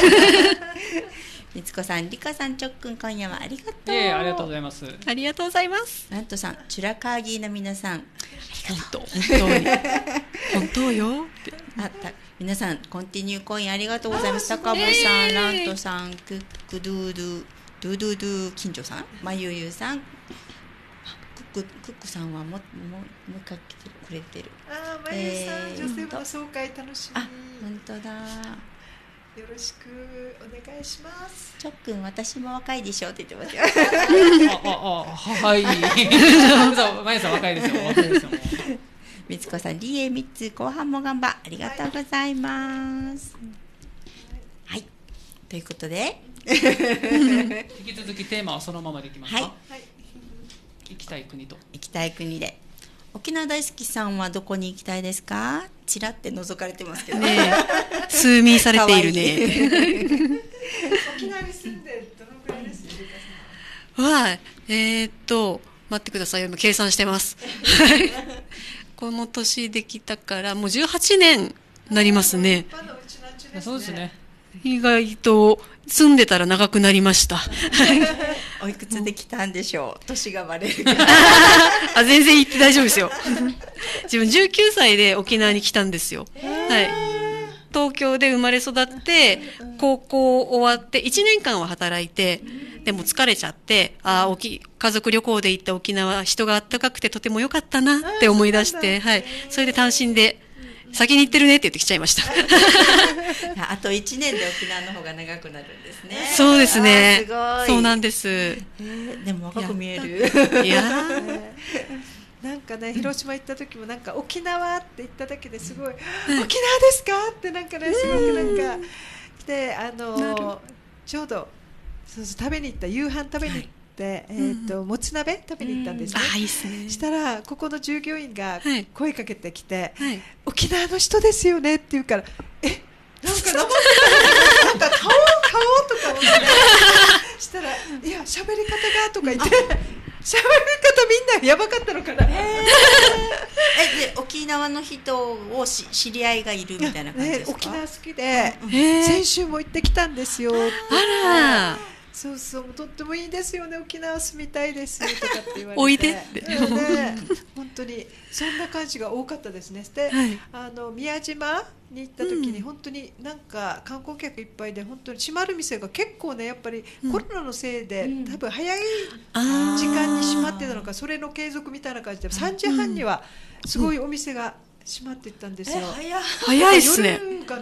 みつこさん、リカさん、ちょっくん、今夜はありがとう。 えー、ありがとうございます。 ありがとうございます。 ラントさん、チュラカーギーの皆さん、 本当、本当に、本当よ。 あった、皆さん、コンティニューコインありがとうございます。高部さん、ラントさん、クックドゥードゥ、ドゥドゥドゥ、金城さん、まゆゆさん、クック、クックさんはも、も、もう一回来てくれてる。 あー、まゆゆさん、えー、女性部の総会楽しみ。 あ、本当だ。 よろしくお願いします。 ちょっくん、私も若いでしょって言ってますよ。 あ、あ、あ、はい。まゆさん若いですよ。若いですよ。 みつこさん、リエみっつ後半も頑張、ありがとうございます。はい、はい、ということで引き続きテーマはそのままでいきますか。はい、行きたい国と行きたい国で、沖縄大好きさんはどこに行きたいですか？ちらって覗かれてますけどね。 数民されているね。 沖縄に住んでどのくらいですか？ はい、えー、っと待ってください。今計算してます。この年できたからもうじゅうはちねんなりますね。 そうですね。 意外と住んでたら長くなりました。 おいくつできたんでしょう。年がバレる。 あ、全然言って大丈夫ですよ。自分じゅうきゅうさいで沖縄に来たんですよ。はい。東京で生まれ育って高校終わっていちねんかんは働いて、でも疲れちゃって、ああ、家族旅行で行った沖縄、人があったかくてとても良かったなって思い出して、はい、それで単身で先に行ってるねって言ってきちゃいました。 あといちねんで沖縄の方が長くなるんですね。 そうですね。 すごい。 そうなんです。 えー、でも若く見える。 いやなんかね、広島行った時もなんか沖縄って言っただけですごい、うん、沖縄ですかってなんかね、すごくなんか来て、あのちょうどそうそう食べに行った夕飯食べに行って、はい、えーと、もつ鍋食べに行ったんですね。 うん、あ、いいですね。 したらここの従業員が声かけてきて、 はい、 沖縄の人ですよねって言うから、え、なんかなんか顔顔とか思ってしたら、いや喋り方がとか言って。喋り方みんなやばかったのかな。 えで沖縄の人をし知り合いがいるみたいな感じですか？ね、 沖縄好きで、先週も行ってきたんですよ。 あら、 そうそう、とってもいいですよね、沖縄住みたいですとかって言われて、 おいでって、 ね、本当にそんな感じが多かったですね。で、はい、あの宮島に行った時に本当になんか観光客いっぱいで、本当に閉まる店が結構ね、やっぱりコロナのせいで、うん、多分早い時間に閉まってたのか、それの継続みたいな感じでさんじはんにはすごいお店が閉まっていったんですよ。 うん、え早い早いですね。 夜がなく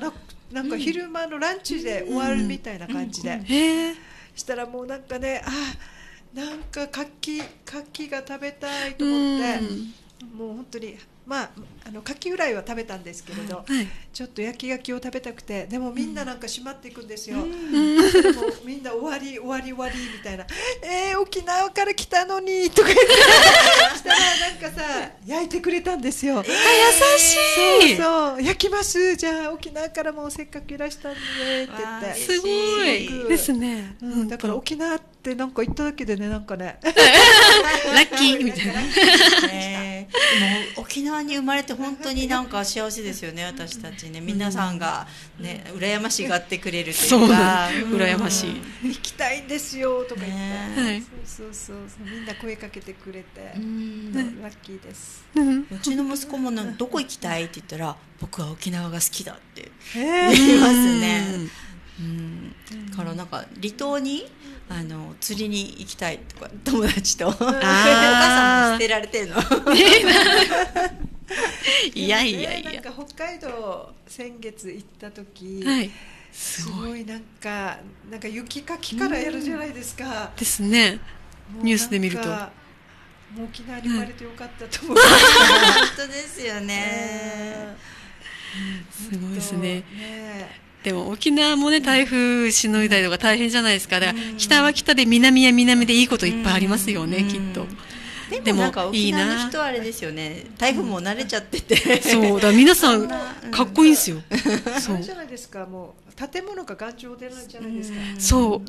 なんか昼間のランチで終わるみたいな感じで、 うんうん、へー、 したらもうなんかね、あなんか牡蠣牡蠣が食べたいと思って、うん、もう本当にまあ、あの牡蠣フライは食べたんですけれど、はい、ちょっと焼き牡蠣を食べたくて、でもみんななんか閉まっていくんですよ、うん、でもみんな終わり終わり終わりみたいな、えー、沖縄から来たのにとか言ってしたらなんかさ焼いてくれたんですよ、 えー、優しい、そうそう焼きます、じゃあ沖縄からもせっかくいらしたんでって言って、 すごいですね、 うん、だから沖縄ってなんか行っただけでね、なんかねラッキーみたいなね、もう沖縄に生まれて本当になんか幸せですよね、私たちね、皆さんがね羨ましがってくれるというか、 そう、羨ましい、 行きたいんですよとか言って、 ね、 そうそうそうそう、みんな声かけてくれて、うん、ラッキーです。 うちの息子もなんかどこ行きたいって言ったら、僕は沖縄が好きだって言いますね。うん、からなんか離島にあの釣りに行きたいとか友達とお母さんも捨てられてるのいやいやいや、 なんか北海道先月行った時、 はい、 すごいなんかなんか雪かきからやるじゃないですか、 ですね、ニュースで見るともう沖縄に生まれてよかったと思う、 本当ですよね、 すごいですね。でも沖縄もね、台風しのいだりとか大変じゃないですか。だから北は北で南は南でいいこといっぱいありますよね、きっと。 でもなんか沖縄の人はあれですよね、台風も慣れちゃってて、 そうだ、皆さんかっこいいんですよ。 そうじゃないですか、もう建物が頑丈でなんじゃないですか。 そう、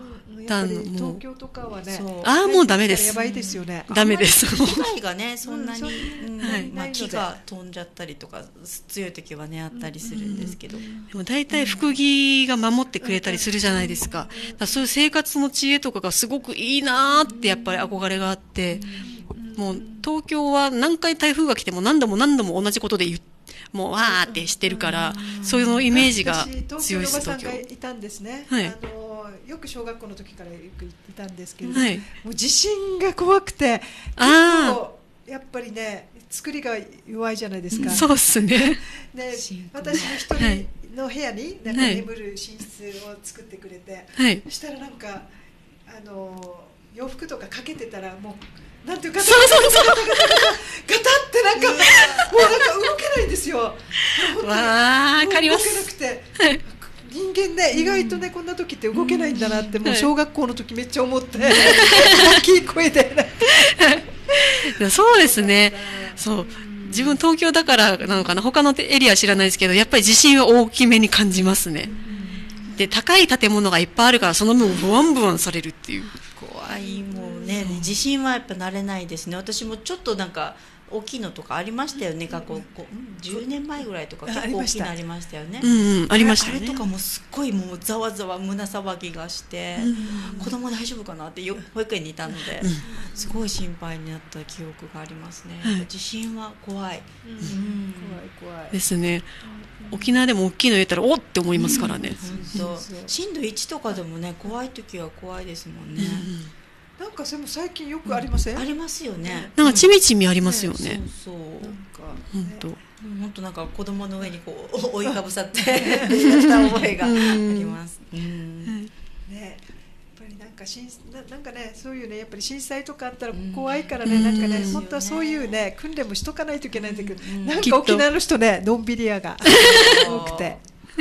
やっぱり東京とかはね、 ああもうダメです。 やばいですよね。 ダメです。 被害がね、そんなに木が飛んじゃったりとか強い時はねあったりするんですけど、でも大体福木が守ってくれたりするじゃないですか。だからそういう生活の知恵とかがすごくいいなってやっぱり憧れがあって、もう東京は何回台風が来ても何度も何度も同じことで言ってもうわーってしてるから、そういうイメージが強いです。 東京のおばさんがいたんですね、 はい、 あのよく小学校の時からよく行ってたんですけれど、 はい、もう地震が怖くて、 あやっぱりね作りが弱いじゃないですか。 そうっすね。 で私の一人の部屋になんか眠る寝室を作ってくれて、はい、そしたらなんかあの洋服とかかけてたらもうなんていうかガタガタガタガタってなんかもうなんか動けないんですよ。 わあ、わかります。 動けなくて、人間ね意外とねこんな時って動けないんだなってもう小学校の時めっちゃ思って大きい声で。 そうですね。そう。自分東京だからなのかな、他のエリアは知らないですけど、やっぱり地震は大きめに感じますね。で、高い建物がいっぱいあるからその分ブワンブワンされるっていう。 怖い、もうね、地震はやっぱ慣れないですね。私もちょっとなんか大きいのとかありましたよね、過去じゅうねんまえぐらいとか結構大きいのありましたよね。 うんうん、ありましたね。 あれとかもすっごいもうざわざわ胸騒ぎがして、うん、子供大丈夫かなってよ保育園にいたので、うん、すごい心配になった記憶がありますね。うん、地震は怖い、 うんうん、怖い怖いですね。沖縄でも大きいの言ったらおって思いますからね。 うん、本当震度いちとかでもね怖い時は怖いですもんね。 うん、なんかそれも最近よくありません？ うん、ありますよね。 なんかちみちみありますよね。 ね、そうそう。なんか本当、ね、 本当なんか子供の上にこう覆いかぶさってやった覚えがあります。うん、 ね、やっぱりなんか震ななんかねそういうねやっぱり震災とかあったら怖いからね、うん、なんかね本当はそういうね訓練もしとかないといけないんだけど、うん、なんか沖縄の人ねのんびり屋が多くて。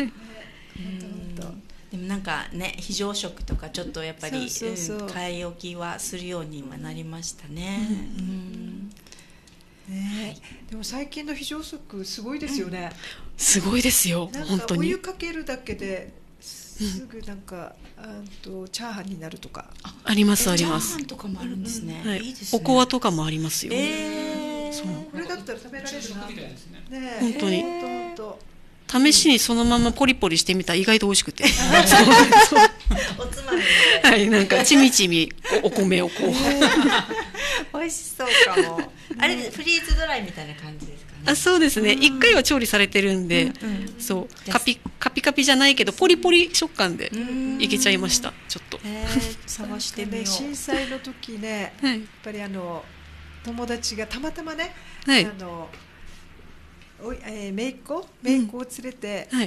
でもなんかね非常食とかちょっとやっぱり買い置きはするように今なりましたね。うんうんね、はい、でも最近の非常食すごいですよね。 うん、すごいですよ本当に。 お湯かけるだけですぐなんか、うん、あとチャーハンになるとかあ, ありますあります。 チャーハンとかもあるんですね。 うん、はい、 いいですね。 おこわとかもありますよ。 えー、そうこれだったら食べられるな。 ね、本当に。 本当試しにそのままポリポリしてみたら意外と美味しくて。 そうそうおつまみみたいな。 はい、なんかちみちみ お, お米をこう。美味しそうかも。あれフリーズドライみたいな感じですかね。 あ、そうですね。一回は調理されてるんで、うんうん、そうカピカピカピじゃないけどポリポリ食感でいけちゃいました。ちょっと。 えー、探してみよう。 震災の時ね、はい、やっぱりあの友達がたまたまね、 はい、 あのおいえー、姪っ子姪っ子を連れて、 うん、はい、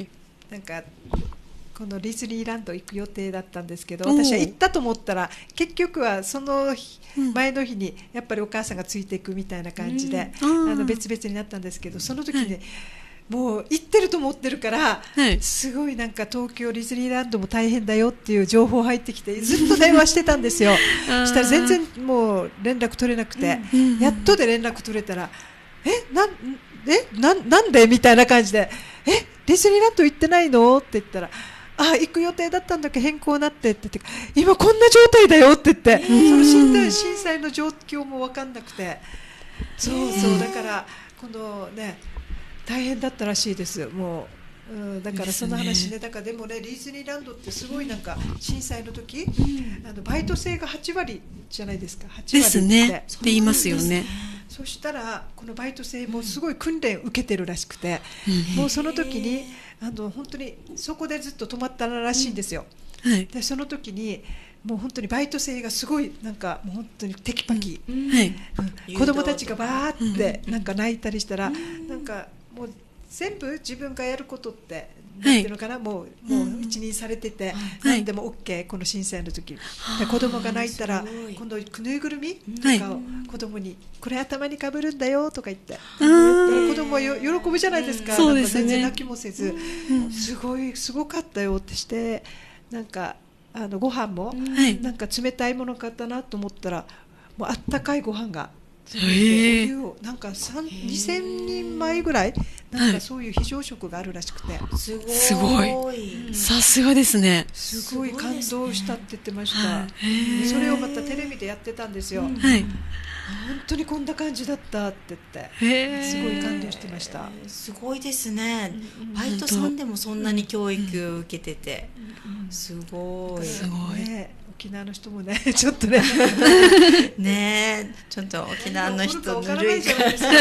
なんかこのディズニーランド行く予定だったんですけど、私は行ったと思ったら結局はその前の日にやっぱりお母さんがついていくみたいな感じで、うん、あの別々になったんですけど、その時に、はい、もう行ってると思ってるから、はい、すごいなんか東京ディズニーランドも大変だよっていう情報入ってきてずっと電話してたんですよそしたら全然もう連絡取れなくて、うん、やっとで連絡取れたらえなんえななんでみたいな感じでえディズニーランド行ってないのって言ったらあ行く予定だったんだけど変更になってって言って今こんな状態だよって言って、その震災、震災の状況も分かんなくて、そうそうだからこのね大変だったらしいですもう、うん、だからその話ね、だからでもねディズニーランドってすごいなんか震災の時、うん、あのバイト制がはち割じゃないですか、はち割ってですねって言いますよね。 そしたらこのバイト制もすごい訓練受けてるらしくて、うん、もうその時にあの本当にそこでずっと泊まったらしいんですよ、うんはい、でその時にもう本当にバイト生がすごいなんかもう本当にテキパキ、うんはいうん、子供たちがバーってなんか泣いたりしたら、うん、なんかもう全部自分がやることってなんていうのかな、はい、もうもう一任されてて、はい、何でも OK、この震災の時、はい、子供が泣いたら今度ぬいぐるみとかを子供にこれ頭にかぶるんだよとか言って、はい、子供はよ喜ぶじゃないですか、そうですね、なんか全然泣きもせず、すごいすごかったよってして、なんかあのご飯もなんか冷たいもの買ったなと思ったらもうあったかいご飯がお湯をなんかにせんにんまえぐらいなんかそういう非常食があるらしくて、 すごい、すごい、さすがですね、 すごい感動したって言ってました。それをまたテレビでやってたんですよ、はい、本当にこんな感じだったって言ってすごい感動してました。 すごいですね、バイトさんでもそんなに教育を受けてて、すごい、 すごい、ね、沖縄の人もねちょっとねねちょっと沖縄の人ぬるいじゃないですか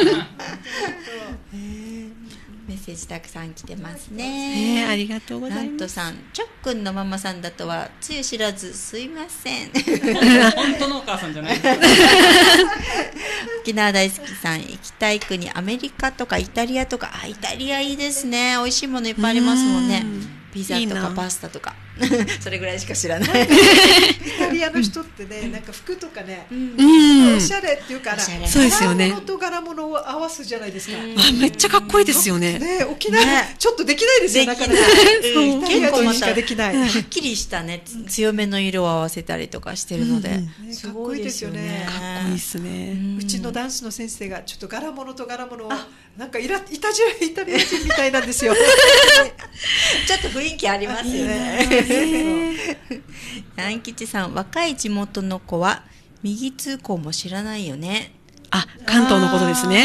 メッセージたくさん来てますね、 えー、ありがとうございます。 なんとさん、ちょっくんのママさんだとはつゆ知らずすいません本当のお母さんじゃない沖縄大好きさん、行きたい国アメリカとかイタリアとか、あイタリアいいですね、美味しいものいっぱいありますもんね、ピザとかパスタとかそれぐらいしか知らないイタリアの人ってね、なんか服とかね、うん、おしゃれっていうから、 そうですよね、 柄物と柄物を合わすじゃないですか、 あめっちゃかっこいいですよね、 ね沖縄、ね、ちょっとできないですよ、なかなかイタリアとしかできない、 はっきりしたね強めの色を合わせたりとかしてるので、 うんね、かっこいいですよね、 かっこいいですね、 うん、うちのダンスの先生がちょっと柄物と柄物をなんかイライタジイタリア人みたいなんですよちょっと雰囲気ありますよねヤン吉さん、若い地元の子は右通行も知らないよね。 あ、関東のことですね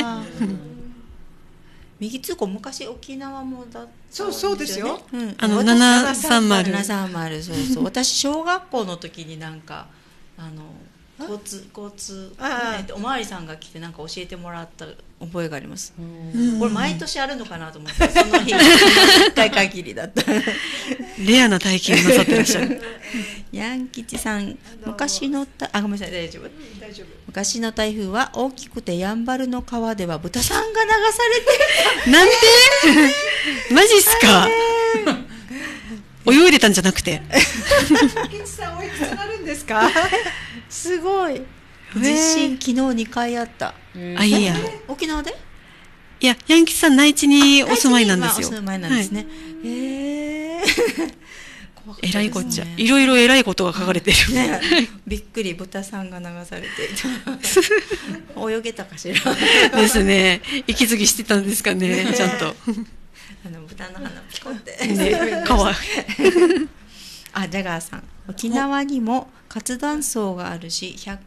右通行昔沖縄もだったんですよね。 そうそうですよ、 うん、あのななさんまる、 ななさんまる、そうそう私小学校の時になんかあの交通交通おまわりさんが来てなんか教えてもらった覚えがあります。これ毎年あるのかなと思ってその日いっかい限りだったレアな体験なさってらっしゃるヤン吉さん、昔のたあごめんなさい大丈夫、大丈夫昔の台風は大きくてやんばるの川では豚さんが流されてなんでマジっすか泳いでたんじゃなくてヤン吉さんおいくつになるんですかすごい地震昨日にかいあった。 あいいや沖縄でいやヤンキーさん内地にお住まいなんですよ。 お住まいなんですね、はい、えーえらいこっちゃいろいろえらいことが書かれてる、 ね、びっくり豚さんが流されて泳げたかしらですね、息継ぎしてたんですかねちゃんとあの豚の鼻ピコって、ね、 かわいいあジャガーさん、沖縄にも活断層があるしひゃく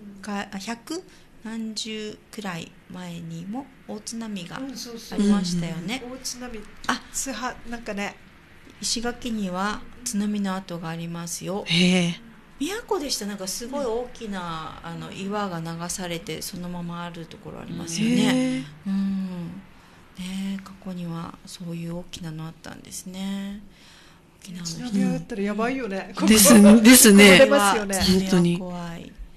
なんじゅうくらい前にも大津波がありましたよね、 うん、大津波あ津波なんかね石垣には津波の跡がありますよ。 へ宮古でした。なんかすごい大きなあの岩が流されてそのままあるところありますよね。うんね、過去にはそういう大きなのあったんですね。 沖縄の人津波あったらやばいよね、 うん、ですですね。 怖いますよね。 本当に怖い。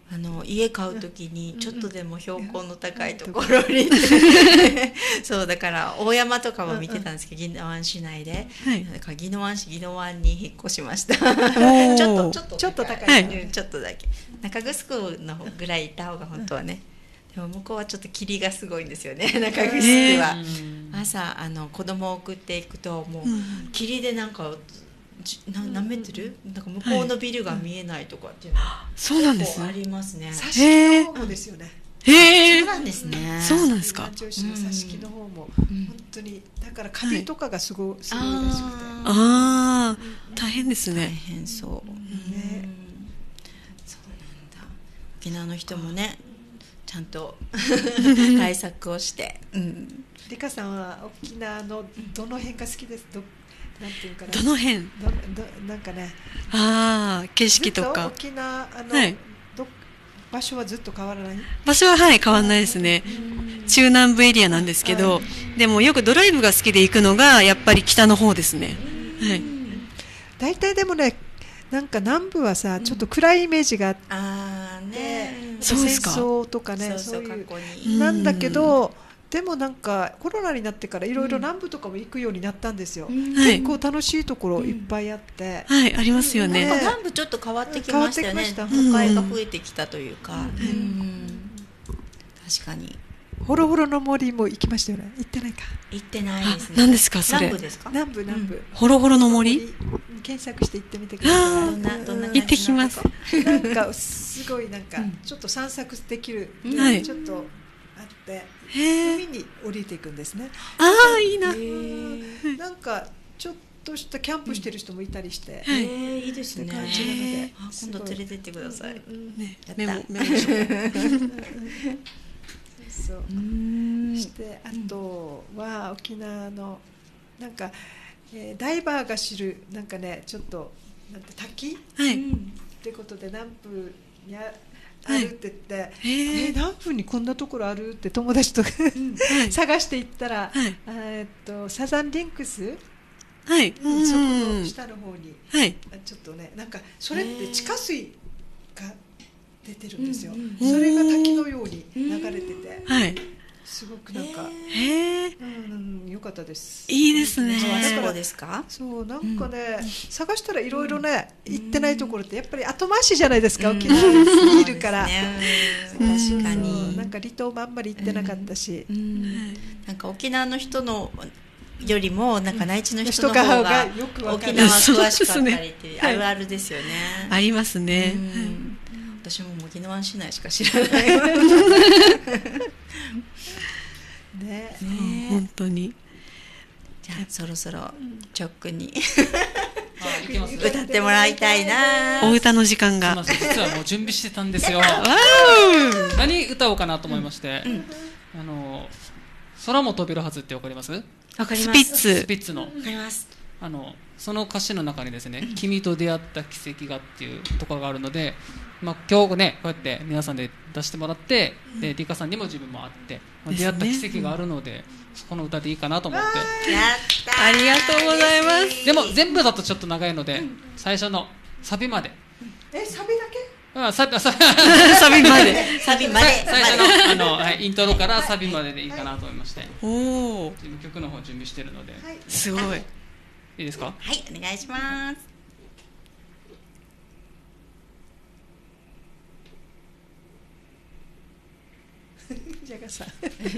あの家買う時にちょっとでも標高の高いところにそうだから大山とかも見てたんですけど、宜野湾市内で、はい、だから宜野湾市宜野湾に引っ越しましたちょっとちょっとちょっと高い、 はい、ちょっとだけ中城のぐらい行った方が本当はね、でも向こうはちょっと霧がすごいんですよね中城は、朝あの子供を送っていくともう霧でなんかな何メートルなんか向こうのビルが見えないとかっていうのは結構ありますね。 佐敷の方もですよね。 へえ、そうなんですね。 そうなんですか。 南城市の佐敷の方も本当にだからカビとかがすごいすごいらしくて、 ああ大変ですね。 大変そう。ね、そうなんだ。沖縄の人もねちゃんと対策をして。 リカさんは沖縄のどの辺が好きです？どなんていうかな、 どの辺どどなんかね、 ああ景色とか沖縄あの、はい、ど場所はずっと変わらない？ 場所ははい変わらないですね。中南部エリアなんですけど、はい、でもよくドライブが好きで行くのがやっぱり北の方ですね。はい。 大体でもねなんか南部はさちょっと暗いイメージがあって、 あね、 戦争とかねそういうなんだけど。でもなんかコロナになってからいろいろ南部とかも行くようになったんですよ、うん、結構楽しいところいっぱいあって、 うん、はいありますよね。 なんか南部ちょっと変わってきましたよね。都会が増えてきたというか、うんうん、確かにホロホロの森も行きましたよね。行ってないか。 行ってないですね。 何ですかそれ？ 南部ですか？ 南部南部、うん、 ホロホロの森検索して行ってみてください。 どんなどんな行ってきます。 なんかすごいなんかちょっと散策できる、うん、ちょっとあって海に降りていくんですね。 ああいいな。 なんかちょっとしたキャンプしてる人もいたりして、 うん、えー、いいですね。 感じなので、 今度連れてってください。 ね、メモメモしよう。 そうしてあとは沖縄のなんか、えー、ダイバーが知るなんかねちょっとなんて滝、 はい、 ってことで南部にああるって言って、はい、えー、南部にこんなところあるって友達と、うん、探していったら、はい、えっとサザンリンクス、 はい、 そこの下の方に、 はい、 ちょっとねなんかそれって地下水が出てるんですよ、うんうん、それが滝のように流れてて、 はい、 すごくなんかへー、 うんうん、よかったです。 いいですね。 そうですか？ そうなんかね、うん、探したらいろいろね、うん、行ってないところってやっぱり後回しじゃないですか、うん、沖縄にいるから、 うん、確かになんか離島もあんまり行ってなかったし、 うんうん、なんか沖縄の人のよりもなんか内地の人の方が沖縄詳しかったりってあるあるですよね。 ありますね。 うん、私も沖縄市内しか知らないわね、 ね、本当に。 じゃあそろそろチョックに歌ってもらいたいな。 お歌の時間が。 実はもう準備してたんですよ。何歌おうかなと思いまして、うん、あの空も飛べるはずってわかります？ わかります。 スピッツ。 スピッツの。 わかります。 あのその歌詞の中にですね、うん、君と出会った奇跡がっていうところがあるので、まあ、今日ねこうやって皆さんで出してもらって、うん、でリカさんにも自分もあって、まあ、出会った奇跡があるので、ね、そこの歌でいいかなと思って。 やったー、 ありがとうございます。 でも全部だとちょっと長いので、うん、最初のサビまで。 え、サビだけ？ あ、サビ、サビサビまでサビまで最初の、あの、はい、イントロからサビまででいいかなと思いまして、 おお、 曲の方準備してるので、はい、 すごい。 いいですか？ はい、お願いします。 じゃがさん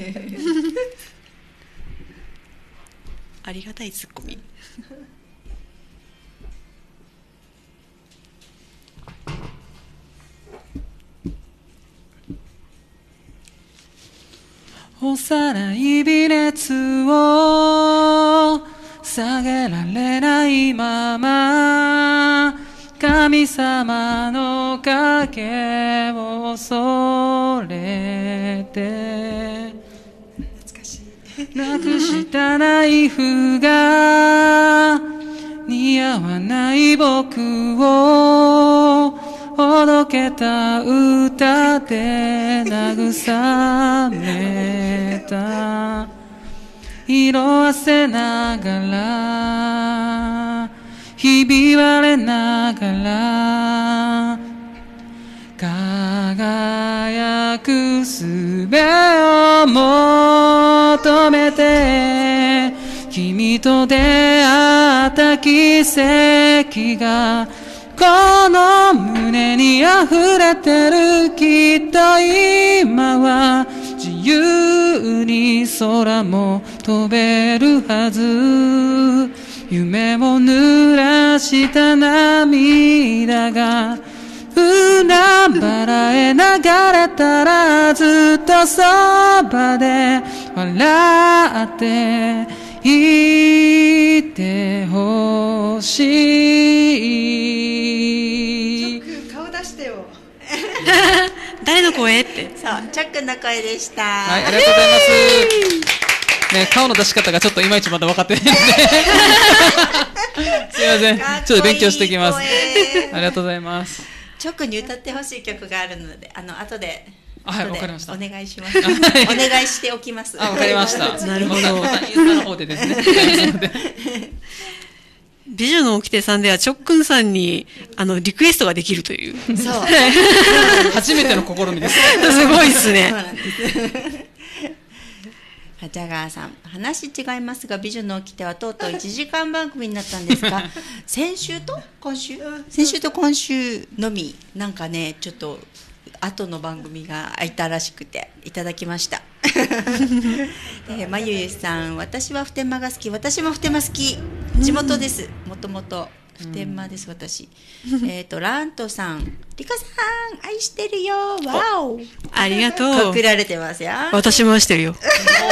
ありがたいツッコミ。 おさない微熱を下げられないまま神様の影を恐れてなくしたナイフが似合わない僕をほどけた歌で慰めた色あせながらひび割れながら輝べを求めて君と出会った奇跡がこの胸に溢れてる。きっと今は自由に空も飛べるはず。夢を濡らした涙が海原へ流れたらずっとそばで笑っていてほしい。 チョック顔出してよ。 誰の声って。 そう、チョックの声でした。 はい、ありがとうございます。ね、顔の出し方がちょっといまいちまだ分かってないので。すいません。ちょっと勉強してきます。ありがとうございます。 チョックに歌ってほしい曲があるので、あの後で。 はい、わかりました。 お願いします。お願いしておきます。 あ、わかりました。 なるほど。 またインスタの方でですね。 美女の掟さんではチョックンさんにあのリクエストができるという。 そう。 初めての試みです。 すごいですね。 そうなんです。ジャガーさん、話違いますが美女の掟はとうとういちじかん番組になったんですか。先週と今週先週と今週のみなんかねちょっと後の番組が空いたらしくていただきました。えー、まゆゆさん、私は普天間が好き。私も普天間好き。地元です。もともと普天間です、私。えっとラントさん、リカさん愛してるよ。わお。 ありがとう。 送られてますよ。 私も愛してるよ。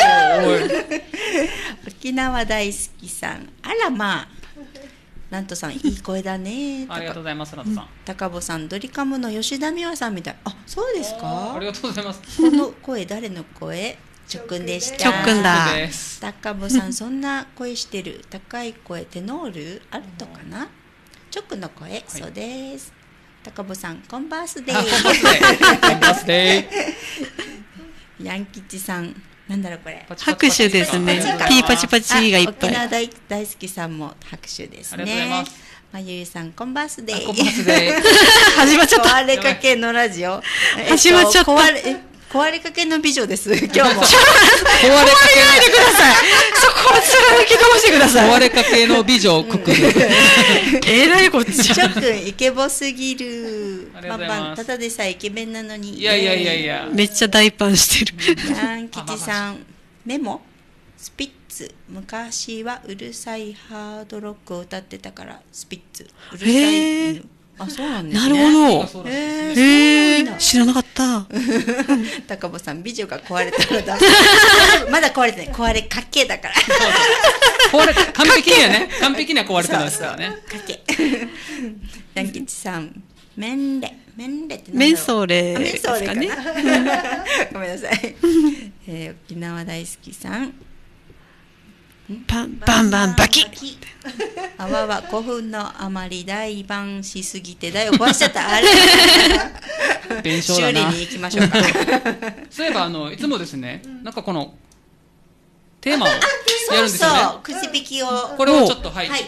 沖縄大好きさん、あらまあ。ラントさん、いい声だね。 ありがとうございます、ラントさん。 高坊さん、ドリカムの吉田美和さんみたい。あ、そうですか。 ありがとうございます。 この声、誰の声。ちょっくんでした。 ちょっくんだ。 高坊さん、そんな声してる。高い声、テノールアルトかな。ちょっくんの声、はい、そうです。高坊さん、コンバースデー。コンバースデー。コンバースデー。ヤン吉さん。なんだろうこれ。 拍手ですね。ピーパチパチがいっぱい。 沖縄 大, 大好きさんも拍手ですね。 ありがとうございます。 まゆゆさん、コンバースデー。 コンバースデー。 始まっちゃった。 壊れかけのラジオ。 始まっちゃった。 壊れ、壊れかけの美女です。今日も。壊れかけないでください。そこを貫き通してください。 壊れかけの美女をくくる。 えらいこっちゃ。 ちょっくん、イケボすぎる。 ありがとうございます。 ただでさえイケメンなのに。 いやいやいやいや。 めっちゃ大パンしてる。 ヤン吉さん。メモスピッツ、昔はうるさいハードロックを歌ってたからスピッツうるさい犬。あ、そうなんですね。 なるほど。 へえー、知らなかった。 高坊さん、美女が壊れたらだまだ壊れてない。壊れかけだから壊れ完璧にはね完璧には壊れてないですからね。 かけヤンキチさん、メンレメンレってメンソーレですかね。 ごめんなさい。えー、沖縄大好きさん、 パンバンバンバキ。 あわわ、古墳のあまり大番しすぎてだよ、壊しちゃった。あれ弁償だな。 修理に行きましょうか。 そういえばあのいつもですね、なんかこのテーマをやるんですよね。 そうそう、くじ引きを。 これをちょっとはい、 はい、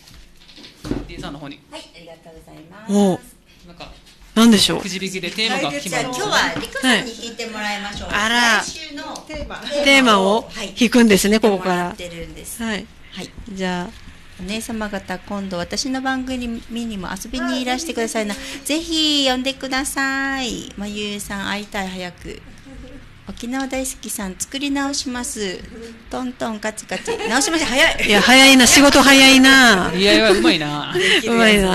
D さんの方に。 はい、ありがとうございます。 お、 なんかなんでしょう。 くじ引きでテーマが決まるんですよ。 今日はリカさんに引いてもらいましょう。 あら、 来週のテーマテーマを引くんですね、ここから。 てるんです。 はい。 はい。 じゃあお姉様方、今度私の番組にも遊びにいらしてくださいな。ぜひ呼んでください。まゆゆさん、会いたい、早く。沖縄大好きさん、作り直します。トントンカチカチ直しました。早い。 いや、早いな、仕事早いな。 ディーアイワイ うまいな。 うまいな。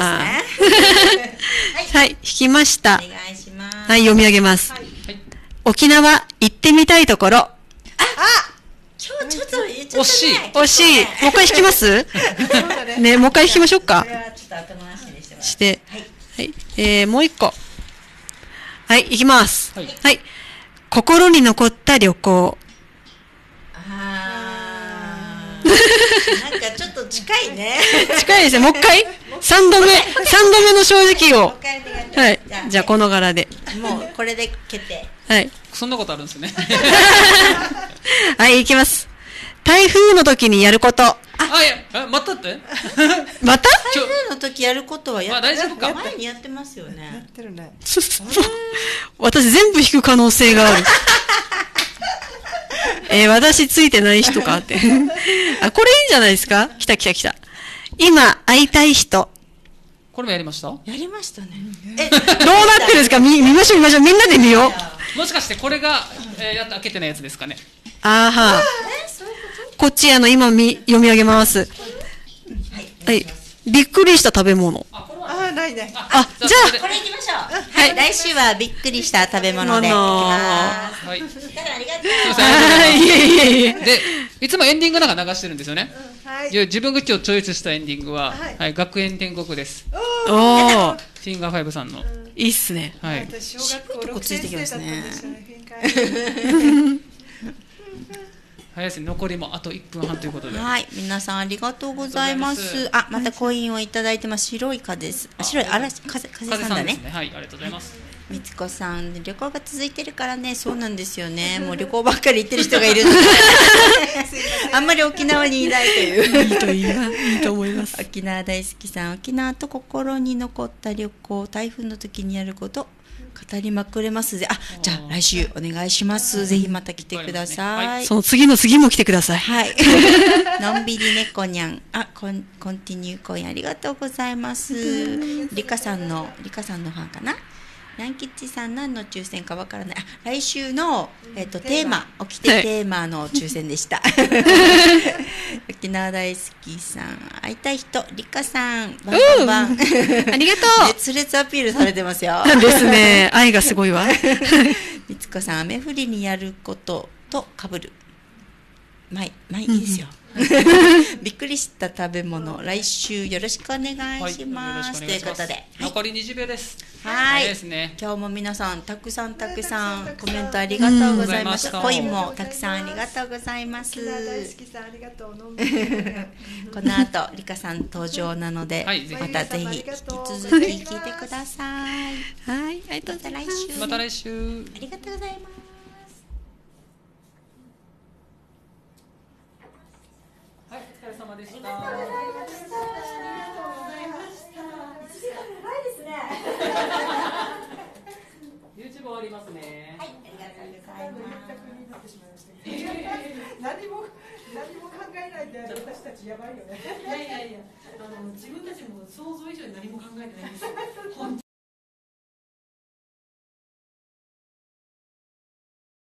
はい、引きました。 お願いします。 はい、読み上げます。はい、沖縄行ってみたいところ。あ、 あ、今日ちょっと言っちゃったね。 惜しい。 惜しい。もう一回引きます？ね、もう一回引きましょうか。 これはちょっと後回しにしてます。 して、 はい。 はい、えー、もう一個。はい、いきます。 はい。 はい。心に残った旅行。 あー。なんかちょっと近いね。 近いですね。もう一回三度目。三度目の正直を。 もう一回お願いします。 はい。じゃあ、この柄で。 もうこれで決定。 はい。 そんなことあるんですね。 はい、いきます。台風の時にやること。あ、 あ、いや、またって。 また？ 台風の時やることはやっ、 まあ、大丈夫か。 前にやってますよね。 やってるね。 私全部引く可能性がある。えー、私ついてない人かって。あ、これいいんじゃないですか？来た来た来た。今会いたい人。 これもやりました？ やりましたね。 え、どうなってるんですか？見、見ましょう見ましょう。みんなで見よう。 もしかしてこれが、えー、やっと開けてないやつですかね。 あーはー。こっちあの今み読み上げます。はい。びっくりした食べ物。 ああ、ないね。 あ、じゃあこれ行きましょう。はい。来週はびっくりした食べ物でいきます。 はい。 だからありがとう。 はい、いえいえいえ。 で、いつもエンディングなんか流してるんですよね。 はい。 いや自分が今日チョイスしたエンディングは、はい、学園天国です。 おー。 フィンガーファイブさんの。 いいっすね。 はい。 私小学校ろくねん生だったんですよね。 早いですね。残りもあといっぷんはんということで。 はい、皆さんありがとうございます。あ、またコインをいただいてます。白い風です。あ、白い嵐風風さんだね。 はい、ありがとうございます。 みつこさん、旅行が続いてるからね、そうなんですよね。もう旅行ばっかり行ってる人がいるので、あんまり沖縄にいないという。 いいといいな、いいと思います。 沖縄大好きさん、沖縄と心に残った旅行、台風の時にやること。語りまくれますぜ。あ、じゃあ来週お願いします。ぜひまた来てください。 その次の次も来てください。 はい。のんびり猫にゃん。あ、コンコンティニューコインありがとうございます。リカさんのリカさんのファンかな。ヤンキッチさん何の抽選かわからない。あ、来週のえっとテーマ、起きてテーマの抽選でした。沖縄大好きさん、会いたい人、リカさん、バンバンバン。 ありがとう。 熱烈アピールされてますよ。 ですね。愛がすごいわ。 みつこさん、雨降りにやることとかぶる。まあ、まあいいですよ。びっくりした食べ物、来週よろしくお願いします。ということで、 残りにじゅうびょうです。 はい。今日も皆さんたくさんたくさんコメントありがとうございました。コインもたくさんありがとうございます。 大好きさんありがとう。 この後リカさん登場なので、またぜひ引き続き聞いてください。 はい、ありがとうございます。 また来週。 ありがとうございます。 はい、お疲れ様でした。 ありがとうございました。ありがとうございました。いちじかん長いですね。 YouTube 終わりますね。 はい、ありがとうございます。 何も何も考えないで私たちやばいよね。 いやいやいや、あの自分たちも想像以上に何も考えてないんですよ。本当に。